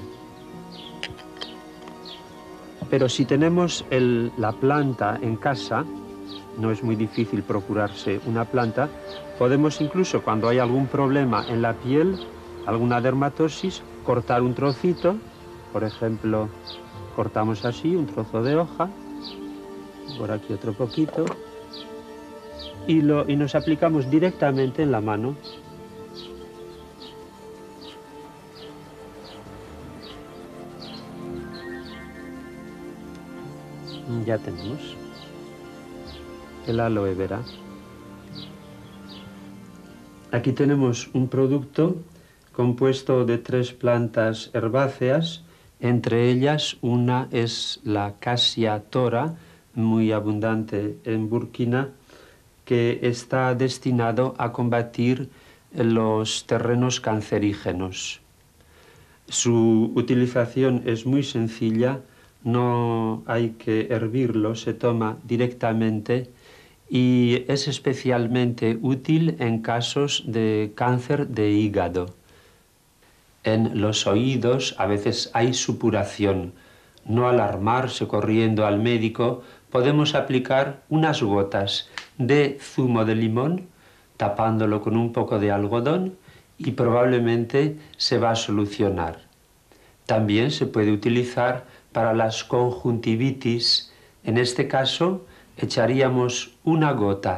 Pero si tenemos el, la planta en casa, no es muy difícil procurarse una planta, podemos incluso cuando hay algún problema en la piel, alguna dermatosis, cortar un trocito, por ejemplo, cortamos así un trozo de hoja, por aquí otro poquito, y, lo, y nos aplicamos directamente en la mano. Ya tenemos el aloe vera. Aquí tenemos un producto compuesto de tres plantas herbáceas. Entre ellas, una es la Cassia tora, muy abundante en Burkina, que está destinado a combatir los terrenos cancerígenos. Su utilización es muy sencilla, no hay que hervirlo, se toma directamente y es especialmente útil en casos de cáncer de hígado. En los oídos a veces hay supuración. No alarmarse corriendo al médico, podemos aplicar unas gotas de zumo de limón, tapándolo con un poco de algodón y probablemente se va a solucionar. También se puede utilizar para las conjuntivitis. En este caso, echaríamos una gota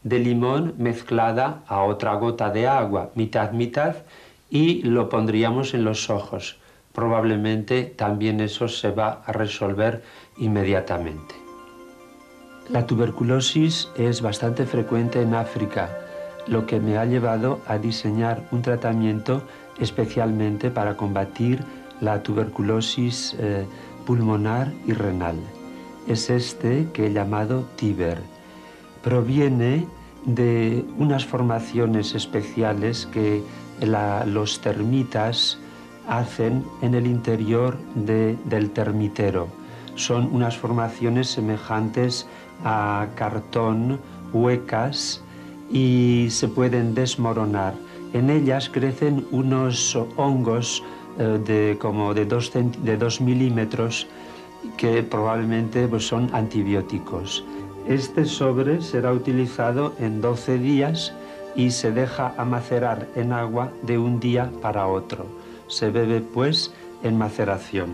de limón mezclada a otra gota de agua, mitad, mitad, y lo pondríamos en los ojos. Probablemente también eso se va a resolver inmediatamente. La tuberculosis es bastante frecuente en África, lo que me ha llevado a diseñar un tratamiento especialmente para combatir la tuberculosis eh, pulmonar y renal. Es este que he llamado TIBER. Proviene de unas formaciones especiales que la, los termitas hacen en el interior de, del termitero. Son unas formaciones semejantes a cartón, huecas, y se pueden desmoronar. En ellas crecen unos hongos eh, de como de dos, de dos milímetros que probablemente pues, son antibióticos. Este sobre será utilizado en doce días y se deja a macerar en agua de un día para otro. Se bebe pues en maceración.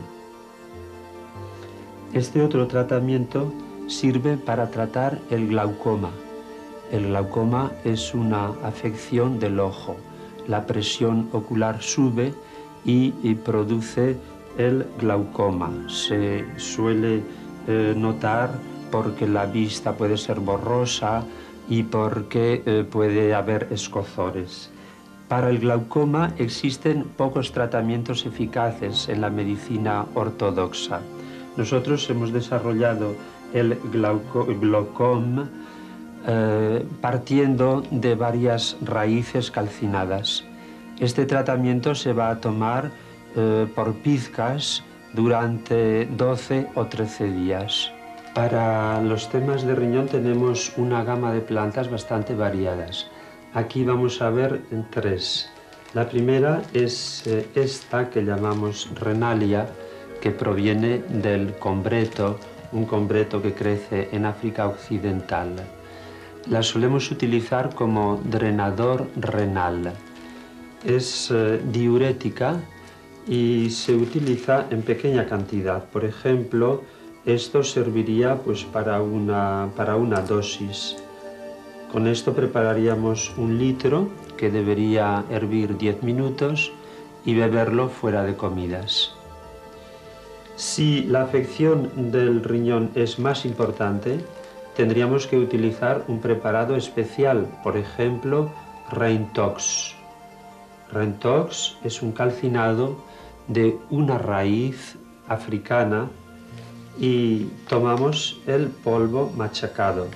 Este otro tratamiento sirve para tratar el glaucoma. El glaucoma es una afección del ojo. La presión ocular sube y, y produce el glaucoma. Se suele eh, notar porque la vista puede ser borrosa y porque eh, puede haber escozores. Para el glaucoma existen pocos tratamientos eficaces en la medicina ortodoxa. Nosotros hemos desarrollado el glaucoma eh, partiendo de varias raíces calcinadas. Este tratamiento se va a tomar eh, por pizcas durante doce o trece días. Para los temas de riñón tenemos una gama de plantas bastante variadas. Aquí vamos a ver tres. La primera es eh, esta que llamamos Renalia, que proviene del combreto, un combreto que crece en África Occidental. La solemos utilizar como drenador renal. Es eh, diurética y se utiliza en pequeña cantidad. Por ejemplo, esto serviría pues, para, una, para una dosis. Con esto prepararíamos un litro que debería hervir diez minutos y beberlo fuera de comidas. Si la afección del riñón es más importante, tendríamos que utilizar un preparado especial, por ejemplo, Reintox. Reintox es un calcinado de una raíz africana y tomamos el polvo machacado.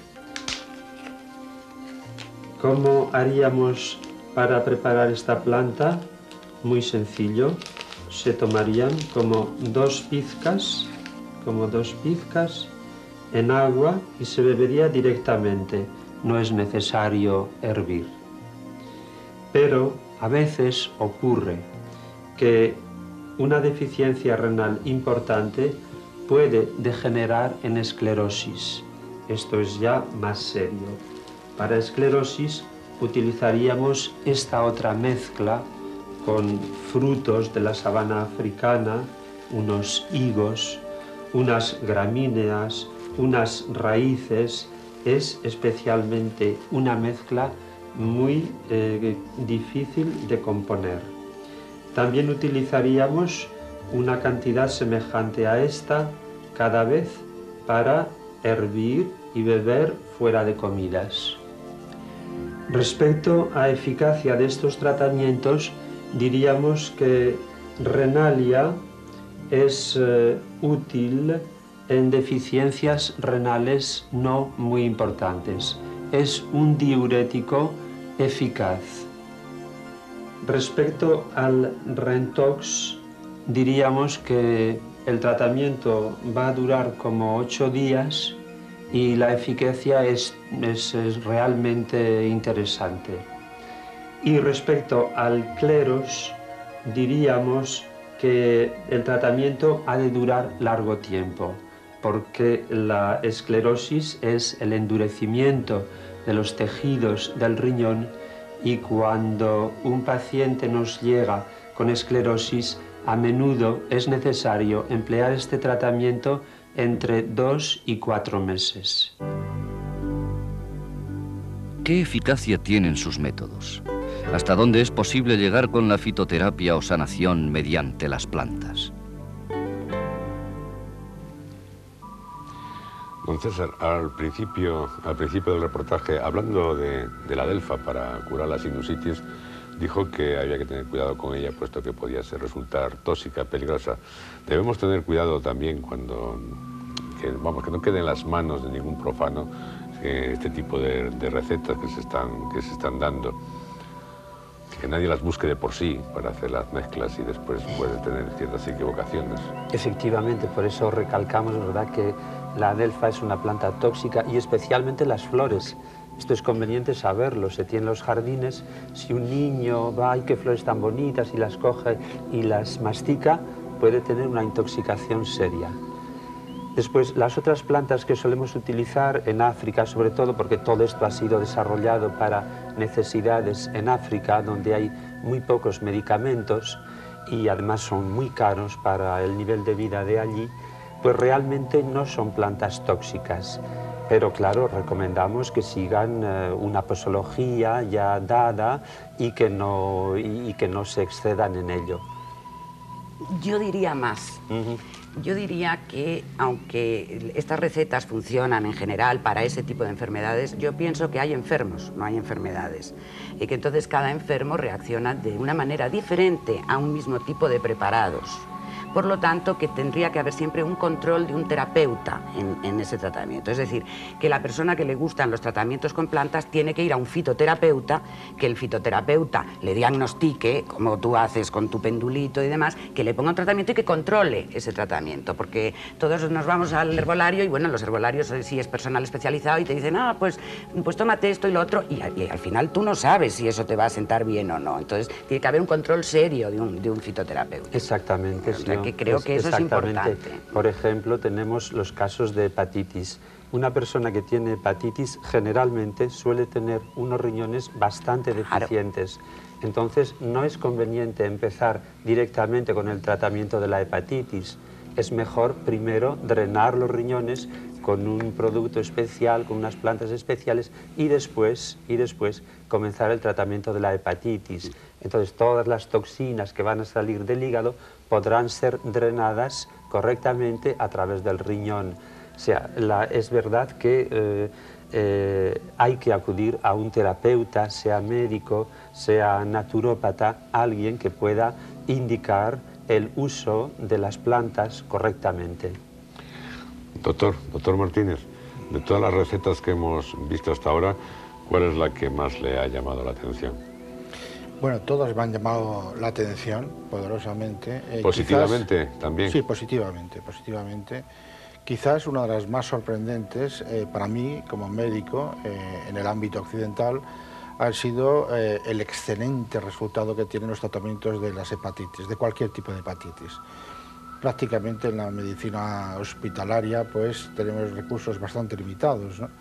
¿Cómo haríamos para preparar esta planta? Muy sencillo. Se tomarían como dos pizcas, como dos pizcas en agua y se bebería directamente. No es necesario hervir. Pero a veces ocurre que una deficiencia renal importante puede degenerar en esclerosis. Esto es ya más serio. Para esclerosis utilizaríamos esta otra mezcla con frutos de la sabana africana, unos higos, unas gramíneas, unas raíces. Es especialmente una mezcla muy eh, difícil de componer. También utilizaríamos una cantidad semejante a esta cada vez para hervir y beber fuera de comidas. Respecto a eficacia de estos tratamientos, diríamos que Renalia es eh, útil en deficiencias renales no muy importantes. Es un diurético eficaz. Respecto al Reintox, diríamos que el tratamiento va a durar como ocho días y la eficacia es, es, es realmente interesante. Y respecto al cleros, diríamos que el tratamiento ha de durar largo tiempo, porque la esclerosis es el endurecimiento de los tejidos del riñón y cuando un paciente nos llega con esclerosis, a menudo es necesario emplear este tratamiento entre dos y cuatro meses. ¿Qué eficacia tienen sus métodos? ¿Hasta dónde es posible llegar con la fitoterapia o sanación mediante las plantas? Don César, al principio, al principio del reportaje, hablando de, de la adelfa para curar la sinusitis, dijo que había que tener cuidado con ella, puesto que podía ser, resultar tóxica, peligrosa. Debemos tener cuidado también cuando, que, vamos, que no quede en las manos de ningún profano eh, este tipo de, de recetas que se, están, que se están dando. Que nadie las busque de por sí para hacer las mezclas y después puede tener ciertas equivocaciones. Efectivamente, por eso recalcamos, ¿verdad?, que la adelfa es una planta tóxica y especialmente las flores. Esto es conveniente saberlo, se tiene en los jardines. Si un niño va, ¡ay, qué flores tan bonitas!, y las coge y las mastica, puede tener una intoxicación seria. Después, las otras plantas que solemos utilizar en África, sobre todo porque todo esto ha sido desarrollado para necesidades en África, donde hay muy pocos medicamentos y además son muy caros para el nivel de vida de allí, pues realmente no son plantas tóxicas. Pero claro, recomendamos que sigan eh, una posología ya dada y que, no, y, y que no se excedan en ello. Yo diría más. Uh-huh. Yo diría que, aunque estas recetas funcionan en general para ese tipo de enfermedades, yo pienso que hay enfermos, no hay enfermedades. Y que entonces cada enfermo reacciona de una manera diferente a un mismo tipo de preparados. Por lo tanto, que tendría que haber siempre un control de un terapeuta en, en ese tratamiento. Es decir, que la persona que le gustan los tratamientos con plantas tiene que ir a un fitoterapeuta, que el fitoterapeuta le diagnostique, como tú haces con tu pendulito y demás, que le ponga un tratamiento y que controle ese tratamiento. Porque todos nos vamos al herbolario y, bueno, los herbolarios sí es personal especializado y te dicen, ah, pues, pues tómate esto y lo otro, y, y al final tú no sabes si eso te va a sentar bien o no. Entonces, tiene que haber un control serio de un, de un fitoterapeuta. Exactamente, sí. Que creo que eso es importante. Por ejemplo, tenemos los casos de hepatitis. Una persona que tiene hepatitis generalmente suele tener unos riñones bastante deficientes. Claro. Entonces, no es conveniente empezar directamente con el tratamiento de la hepatitis. Es mejor primero drenar los riñones con un producto especial, con unas plantas especiales, y después, y después comenzar el tratamiento de la hepatitis. Entonces, todas las toxinas que van a salir del hígado podrán ser drenadas correctamente a través del riñón. O sea, la, es verdad que eh, eh, hay que acudir a un terapeuta, sea médico, sea naturópata, alguien que pueda indicar el uso de las plantas correctamente. Doctor, doctor Martínez, de todas las recetas que hemos visto hasta ahora, ¿cuál es la que más le ha llamado la atención? Bueno, todas me han llamado la atención poderosamente. Eh, ¿Positivamente quizás, también? Sí, positivamente, positivamente. Quizás una de las más sorprendentes eh, para mí como médico eh, en el ámbito occidental ha sido eh, el excelente resultado que tienen los tratamientos de las hepatitis, de cualquier tipo de hepatitis. Prácticamente en la medicina hospitalaria pues tenemos recursos bastante limitados, ¿no?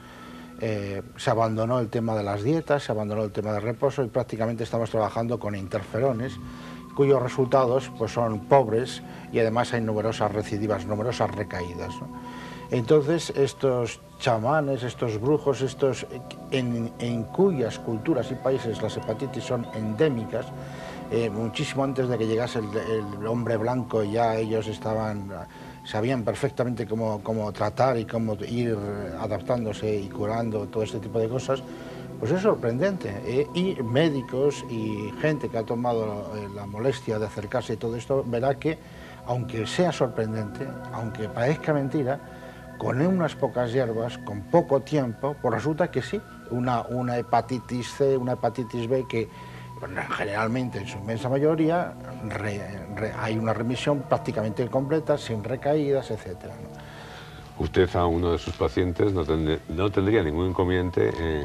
Eh, se abandonó el tema de las dietas, se abandonó el tema del reposo y prácticamente estamos trabajando con interferones cuyos resultados pues, son pobres y además hay numerosas recidivas, numerosas recaídas, ¿no? Entonces estos chamanes, estos brujos, estos en, en cuyas culturas y países las hepatitis son endémicas, eh, muchísimo antes de que llegase el, el hombre blanco ya ellos estaban... sabían perfectamente cómo, cómo tratar y cómo ir adaptándose y curando todo este tipo de cosas, pues es sorprendente. Eh, y médicos y gente que ha tomado eh, la molestia de acercarse a todo esto, verá que, aunque sea sorprendente, aunque parezca mentira, con unas pocas hierbas, con poco tiempo, pues resulta que sí, una, una hepatitis C, una hepatitis B que generalmente en su inmensa mayoría re, re, hay una remisión prácticamente completa, sin recaídas, etcétera, ¿no? Usted a uno de sus pacientes no, tendría, no tendría ningún inconveniente en,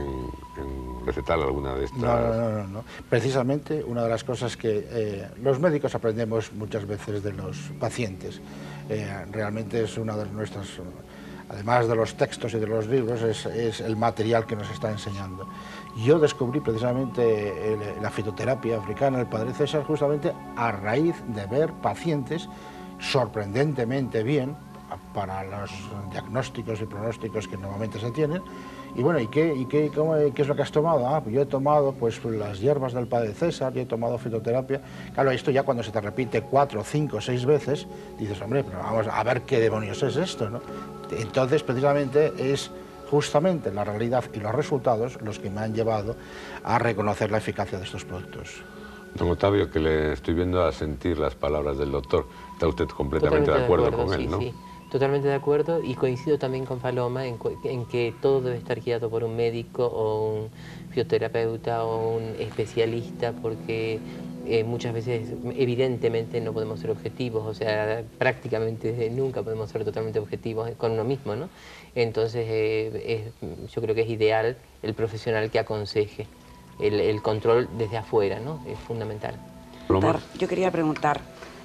en recetar alguna de estas... No, no, no, no, no. Precisamente una de las cosas que eh, los médicos aprendemos muchas veces de los pacientes. Eh, realmente es una de nuestras... Además de los textos y de los libros, es, es el material que nos está enseñando. Yo descubrí precisamente el, la fitoterapia africana, el Padre César, justamente a raíz de ver pacientes sorprendentemente bien para los diagnósticos y pronósticos que normalmente se tienen, Y bueno, ¿y qué, y qué, cómo, qué es lo que has tomado? Ah, pues yo he tomado pues las hierbas del padre César, yo he tomado fitoterapia. Claro, esto ya cuando se te repite cuatro, cinco, seis veces, dices, hombre, pero vamos a ver qué demonios es esto, ¿no? Entonces, precisamente, es justamente la realidad y los resultados los que me han llevado a reconocer la eficacia de estos productos. Don Octavio, que le estoy viendo a sentir las palabras del doctor, está usted completamente de acuerdo, de acuerdo con él, sí, ¿no? Sí. Totalmente de acuerdo, y coincido también con Paloma en, en que todo debe estar guiado por un médico o un fisioterapeuta o un especialista, porque eh, muchas veces evidentemente no podemos ser objetivos, o sea, prácticamente nunca podemos ser totalmente objetivos con uno mismo, ¿no? Entonces eh, es, yo creo que es ideal el profesional que aconseje, el, el control desde afuera, ¿no? Es fundamental. Yo quería preguntar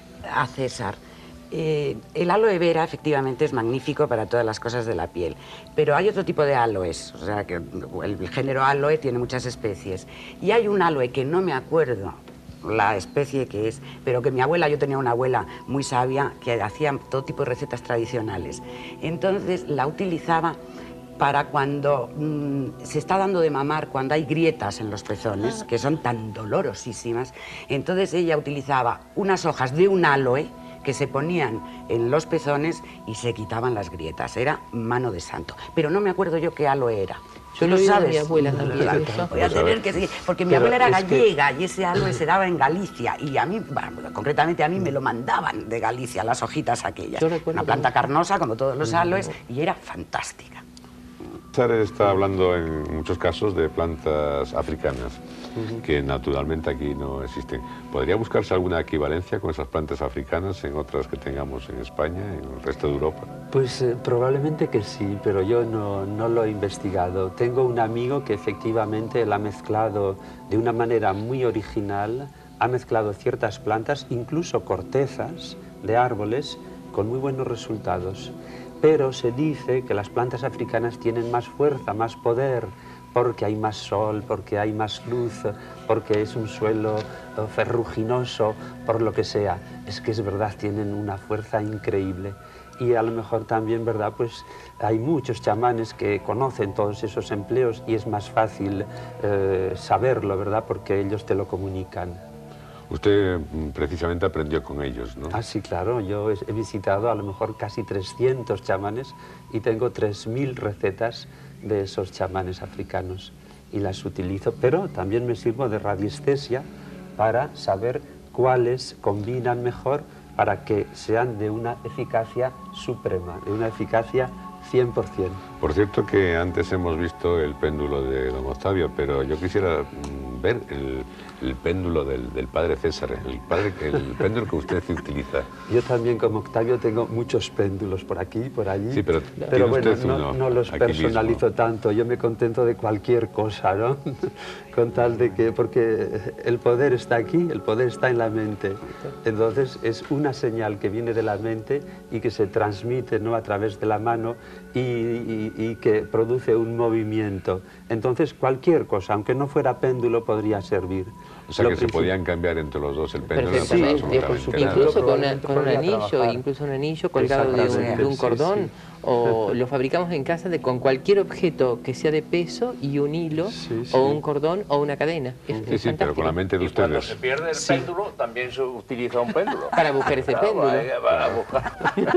a César. Eh, el aloe vera efectivamente es magnífico para todas las cosas de la piel, pero hay otro tipo de aloes, o sea que el género aloe tiene muchas especies, y hay un aloe que no me acuerdo la especie que es, pero que mi abuela, yo tenía una abuela muy sabia que hacía todo tipo de recetas tradicionales, entonces la utilizaba para cuando mmm, se está dando de mamar, cuando hay grietas en los pezones, que son tan dolorosísimas, entonces ella utilizaba unas hojas de un aloe que se ponían en los pezones y se quitaban las grietas. Era mano de santo. Pero no me acuerdo yo qué aloe era. Yo lo sabes. Mi abuela también. Voy a tener que seguir, porque mi abuela era gallega y ese aloe se daba en Galicia y a mí, bueno, concretamente a mí me lo mandaban de Galicia, las hojitas aquellas. Una planta carnosa como todos los aloes y era fantástica. César está hablando en muchos casos de plantas africanas, uh-huh. que naturalmente aquí no existen. ¿Podría buscarse alguna equivalencia con esas plantas africanas en otras que tengamos en España, en el resto de Europa? Pues eh, probablemente que sí, pero yo no, no lo he investigado. Tengo un amigo que efectivamente la ha mezclado de una manera muy original, ha mezclado ciertas plantas, incluso cortezas de árboles, con muy buenos resultados. Pero se dice que las plantas africanas tienen más fuerza, más poder, porque hay más sol, porque hay más luz, porque es un suelo ferruginoso, por lo que sea. Es que es verdad, tienen una fuerza increíble. Y a lo mejor también, ¿verdad? Pues hay muchos chamanes que conocen todos esos empleos y es más fácil eh, saberlo, ¿verdad? Porque ellos te lo comunican. Usted precisamente aprendió con ellos, ¿no? Ah, sí, claro. Yo he visitado a lo mejor casi trescientos chamanes y tengo tres mil recetas de esos chamanes africanos y las utilizo, pero también me sirvo de radiestesia para saber cuáles combinan mejor para que sean de una eficacia suprema, de una eficacia cien por cien. Por cierto que antes hemos visto el péndulo de don Octavio, pero yo quisiera ver el, el péndulo del, del padre César, el, padre, el péndulo que usted utiliza. Yo también, como Octavio, tengo muchos péndulos por aquí, por allí. Sí, pero, pero bueno, usted no, uno no los personalizo mismo. tanto. Yo me contento de cualquier cosa, ¿no? Con tal de que, porque el poder está aquí, el poder está en la mente. Entonces es una señal que viene de la mente y que se transmite, ¿no?, a través de la mano y, y, y que produce un movimiento. Entonces cualquier cosa, aunque no fuera péndulo, podría servir. O sea, Lo que se podían cambiar entre los dos el péndulo. Sí, incluso con, una, con un anillo, incluso un anillo colgado de un, de un cordón, sí, sí. O lo fabricamos en casa de, con cualquier objeto que sea de peso y un hilo, sí, sí. o un cordón o una cadena. Es, sí, es sí, pero con la mente de ustedes. Cuando se pierde el sí. péndulo, también se utiliza un péndulo. Para buscar ese péndulo. Para buscar.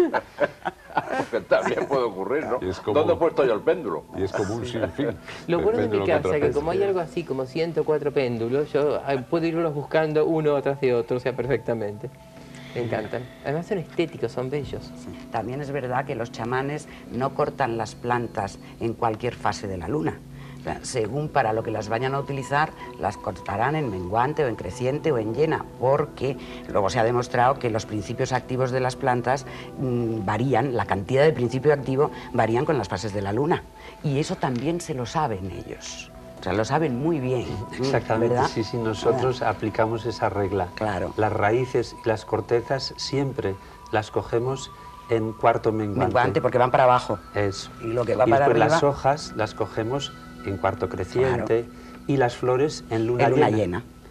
Porque también puede ocurrir, ¿no? Como, ¿Dónde he puesto yo el péndulo? Y es como un sinfín. Lo bueno de mi casa es que como hay algo así como ciento cuatro péndulos, yo puedo irlos buscando uno tras de otro, o sea, perfectamente. Me encantan. Además son estéticos, son bellos. Sí. También es verdad que los chamanes no cortan las plantas en cualquier fase de la luna. O sea, según para lo que las vayan a utilizar, las cortarán en menguante o en creciente o en llena, porque luego se ha demostrado que los principios activos de las plantas mmm, varían, la cantidad de principio activo varían con las fases de la luna. Y eso también se lo saben ellos. O sea, lo saben muy bien. Exactamente, ¿verdad? sí, sí, nosotros ah. aplicamos esa regla. Claro. Las raíces y las cortezas siempre las cogemos en cuarto menguante. Menguante, porque van para abajo. Eso. Y lo que va y para después arriba... las hojas las cogemos en cuarto creciente, claro. y las flores en luna, en luna llena. llena.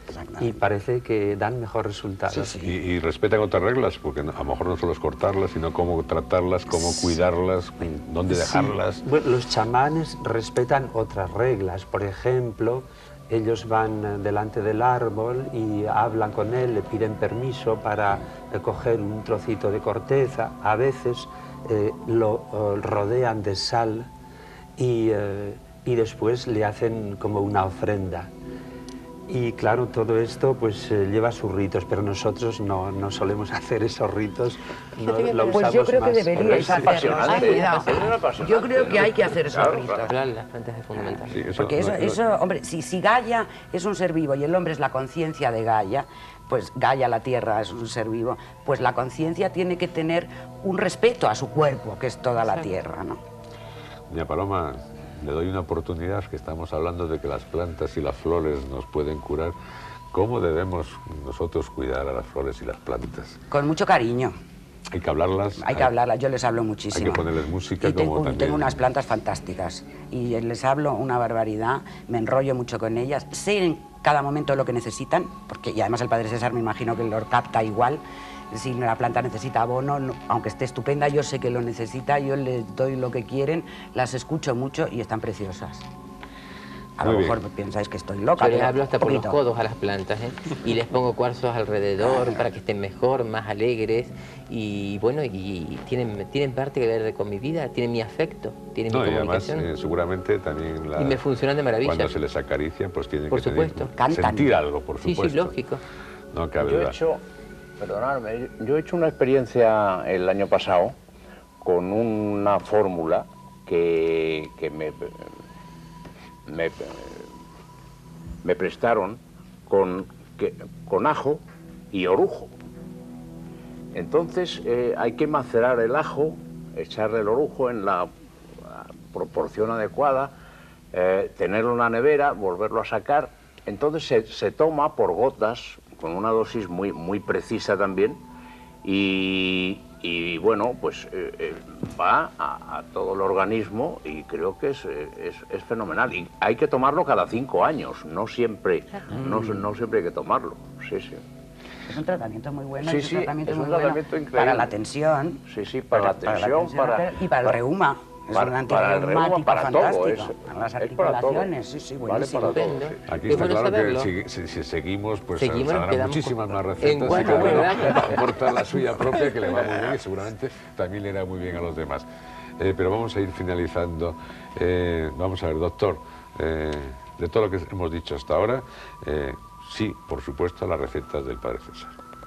y parece que dan mejor resultado. Sí, sí. Y, y respetan otras reglas, porque a lo mejor no solo es cortarlas, sino cómo tratarlas, cómo cuidarlas, dónde dejarlas. Sí. Bueno, los chamanes respetan otras reglas. Por ejemplo, ellos van delante del árbol y hablan con él, le piden permiso para eh, coger un trocito de corteza. A veces eh, lo eh, rodean de sal y, eh, y después le hacen como una ofrenda. Y claro, todo esto pues eh, lleva sus ritos, pero nosotros no, no solemos hacer esos ritos. No, lo pues yo creo más. que deberíais hacerlos. Yo creo que hay que hacer esos claro, ritos. Claro, las plantas es fundamental. Sí, eso, Porque eso, no, eso, hombre, si, si Gaia es un ser vivo y el hombre es la conciencia de Gaia, pues Gaia, la tierra, es un ser vivo, pues la conciencia tiene que tener un respeto a su cuerpo, que es toda la tierra, ¿no? Doña Paloma, le doy una oportunidad, que estamos hablando de que las plantas y las flores nos pueden curar. ¿Cómo debemos nosotros cuidar a las flores y las plantas? Con mucho cariño. Hay que hablarlas. Hay que hablarlas, yo les hablo muchísimo. Hay que ponerles música. Y tengo, como también... tengo unas plantas fantásticas y les hablo una barbaridad, me enrollo mucho con ellas, sé en cada momento lo que necesitan, porque y además el Padre César me imagino que lo capta igual. Si la planta necesita abono, no, aunque esté estupenda, yo sé que lo necesita, yo les doy lo que quieren, las escucho mucho y están preciosas. A Muy lo mejor bien. pensáis que estoy loca. Yo les pero hablo hasta por los poquito. codos a las plantas, ¿eh? Y les pongo cuarzos alrededor para que estén mejor, más alegres. Y bueno, y tienen, tienen parte que ver con mi vida, tienen mi afecto, tienen No, mi y además, comunicación. eh, seguradme también la... Y me funcionan de maravilla. Cuando se les acaricia, pues tienen Por que supuesto. tener, Cantan. sentir algo, por Sí, supuesto. sí, lógico. No cabe Yo he duda. hecho, perdonadme, yo he hecho una experiencia el año pasado con una fórmula que, que me, me, me prestaron con, que, con ajo y orujo. Entonces eh, hay que macerar el ajo, echarle el orujo en la, la proporción adecuada, eh, tenerlo en la nevera, volverlo a sacar. Entonces se, se toma por gotas, con una dosis muy, muy precisa también, y, y bueno, pues eh, eh, va a, a todo el organismo y creo que es, es, es fenomenal. Y hay que tomarlo cada cinco años, no siempre, no, no siempre hay que tomarlo. Sí, sí. Es un tratamiento muy bueno, Sí, es un sí, tratamiento, es muy un bueno tratamiento increíble. para la tensión. Sí, sí, para, la tensión, para, para, y para el para- reuma. Es para- un para el reuma, antirreumático para todo, fantástico. es- para las es para todo. articulaciones, sí, sí, Vale buenísimo. para todo, Estupendo. sí. Aquí Es está bueno claro saberlo. que si, si- si seguimos, pues Seguimos, nos saldrán quedamos muchísimas con- más en recetas y cuatro, cada uno ¿verdad? aporta la suya propia, que le va muy bien y seguramente también le irá muy bien a los demás. Eh, pero vamos a ir finalizando. Eh, vamos a ver, doctor, eh, de todo lo que hemos dicho hasta ahora, eh, sí, por supuesto, las recetas del Padre César.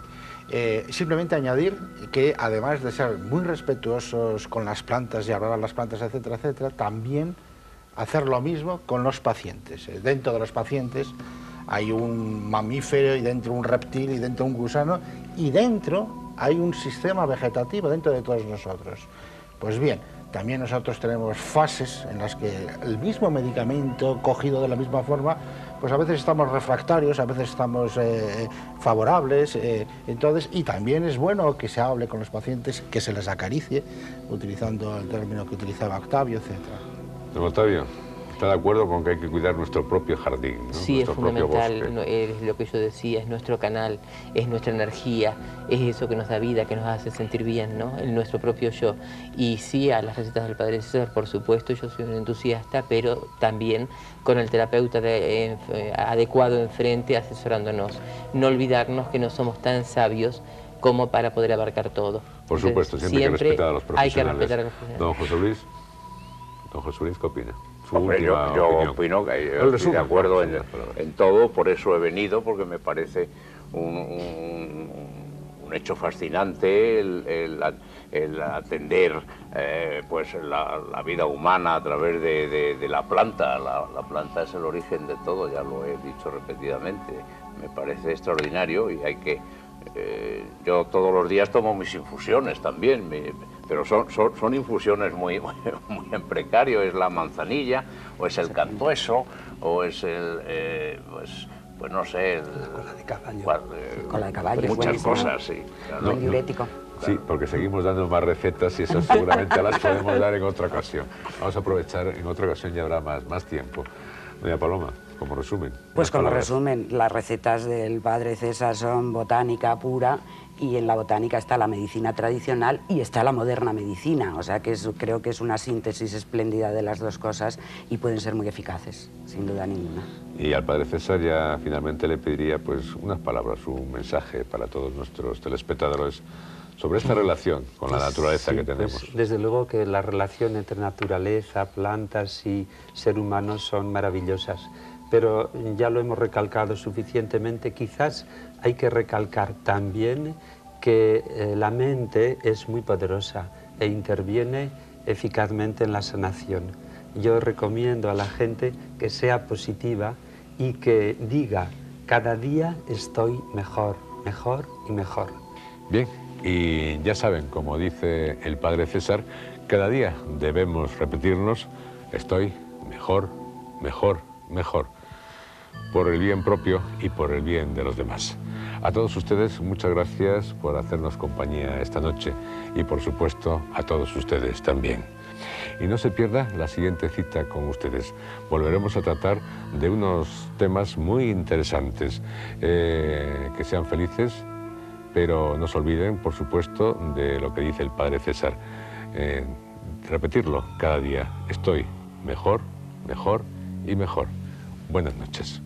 Eh, simplemente añadir que además de ser muy respetuosos con las plantas y hablar a las plantas, etcétera, etcétera, también hacer lo mismo con los pacientes. Eh, dentro de los pacientes hay un mamífero y dentro un reptil y dentro un gusano y dentro hay un sistema vegetativo dentro de todos nosotros. Pues bien, también nosotros tenemos fases en las que el mismo medicamento cogido de la misma forma, pues a veces estamos refractarios, a veces estamos eh, favorables, eh, entonces, y también es bueno que se hable con los pacientes, que se les acaricie, utilizando el término que utilizaba Octavio, etcétera. Don Octavio, ¿está de acuerdo con que hay que cuidar nuestro propio jardín, ¿no? Sí, es Nuestro propio fundamental, bosque? no, es lo que yo decía, es nuestro canal, es nuestra energía, es eso que nos da vida, que nos hace sentir bien, ¿no? El nuestro propio yo. Y sí, a las recetas del Padre César, por supuesto, yo soy un entusiasta, pero también con el terapeuta de, eh, adecuado enfrente, asesorándonos. No olvidarnos que no somos tan sabios como para poder abarcar todo. Por supuesto, siempre, hay que respetar a los Hay que profesionales. respetar a los profesionales. Don José Luis, don José Luis, ¿qué opina? Su Hombre, última yo, yo opinión. opino que El yo estoy resumen, de acuerdo en, las palabras. en todo, por eso he venido, porque me parece un, un- un hecho fascinante el, el- el atender eh, pues la, la vida humana a través de, de- de la planta. La, la planta es el origen de todo, ya lo he dicho repetidamente. Me parece extraordinario y hay que... eh, yo todos los días tomo mis infusiones también, me- pero son, son, son infusiones muy, muy, muy en precario, es la manzanilla, o es el cantueso, o es el, eh, pues, pues no sé, el, cola de caballo. cual, eh, Cola de caballo, es muchas buenísimo. cosas, sí. claro. Buen diurético. Sí, porque seguimos dando más recetas y esas seguramente las podemos dar en otra ocasión. Vamos a aprovechar, en otra ocasión ya habrá más, más tiempo. Doña Paloma, como resumen. Pues como palabras. resumen, las recetas del padre César son botánica pura, y en la botánica está la medicina tradicional y está la moderna medicina, o sea que es, creo que es una síntesis espléndida de las dos cosas y pueden ser muy eficaces, sin duda ninguna. Y al padre César ya finalmente le pediría pues unas palabras, un mensaje para todos nuestros telespectadores sobre esta relación con la naturaleza Sí, que tenemos. pues, desde luego que la relación entre naturaleza, plantas y ser humano son maravillosas, pero ya lo hemos recalcado suficientemente. Quizás hay que recalcar también que eh, la mente es muy poderosa e interviene eficazmente en la sanación. Yo recomiendo a la gente que sea positiva y que diga, cada día estoy mejor, mejor y mejor. Bien, y ya saben, como dice el padre César, cada día debemos repetirnos, estoy mejor, mejor, mejor, por el bien propio y por el bien de los demás. A todos ustedes, muchas gracias por hacernos compañía esta noche y, por supuesto, a todos ustedes también. Y no se pierda la siguiente cita con ustedes. Volveremos a tratar de unos temas muy interesantes. Eh, que sean felices, pero no se olviden, por supuesto, de lo que dice el padre César. Eh, repetirlo cada día. Estoy mejor, mejor y mejor. Buenas noches.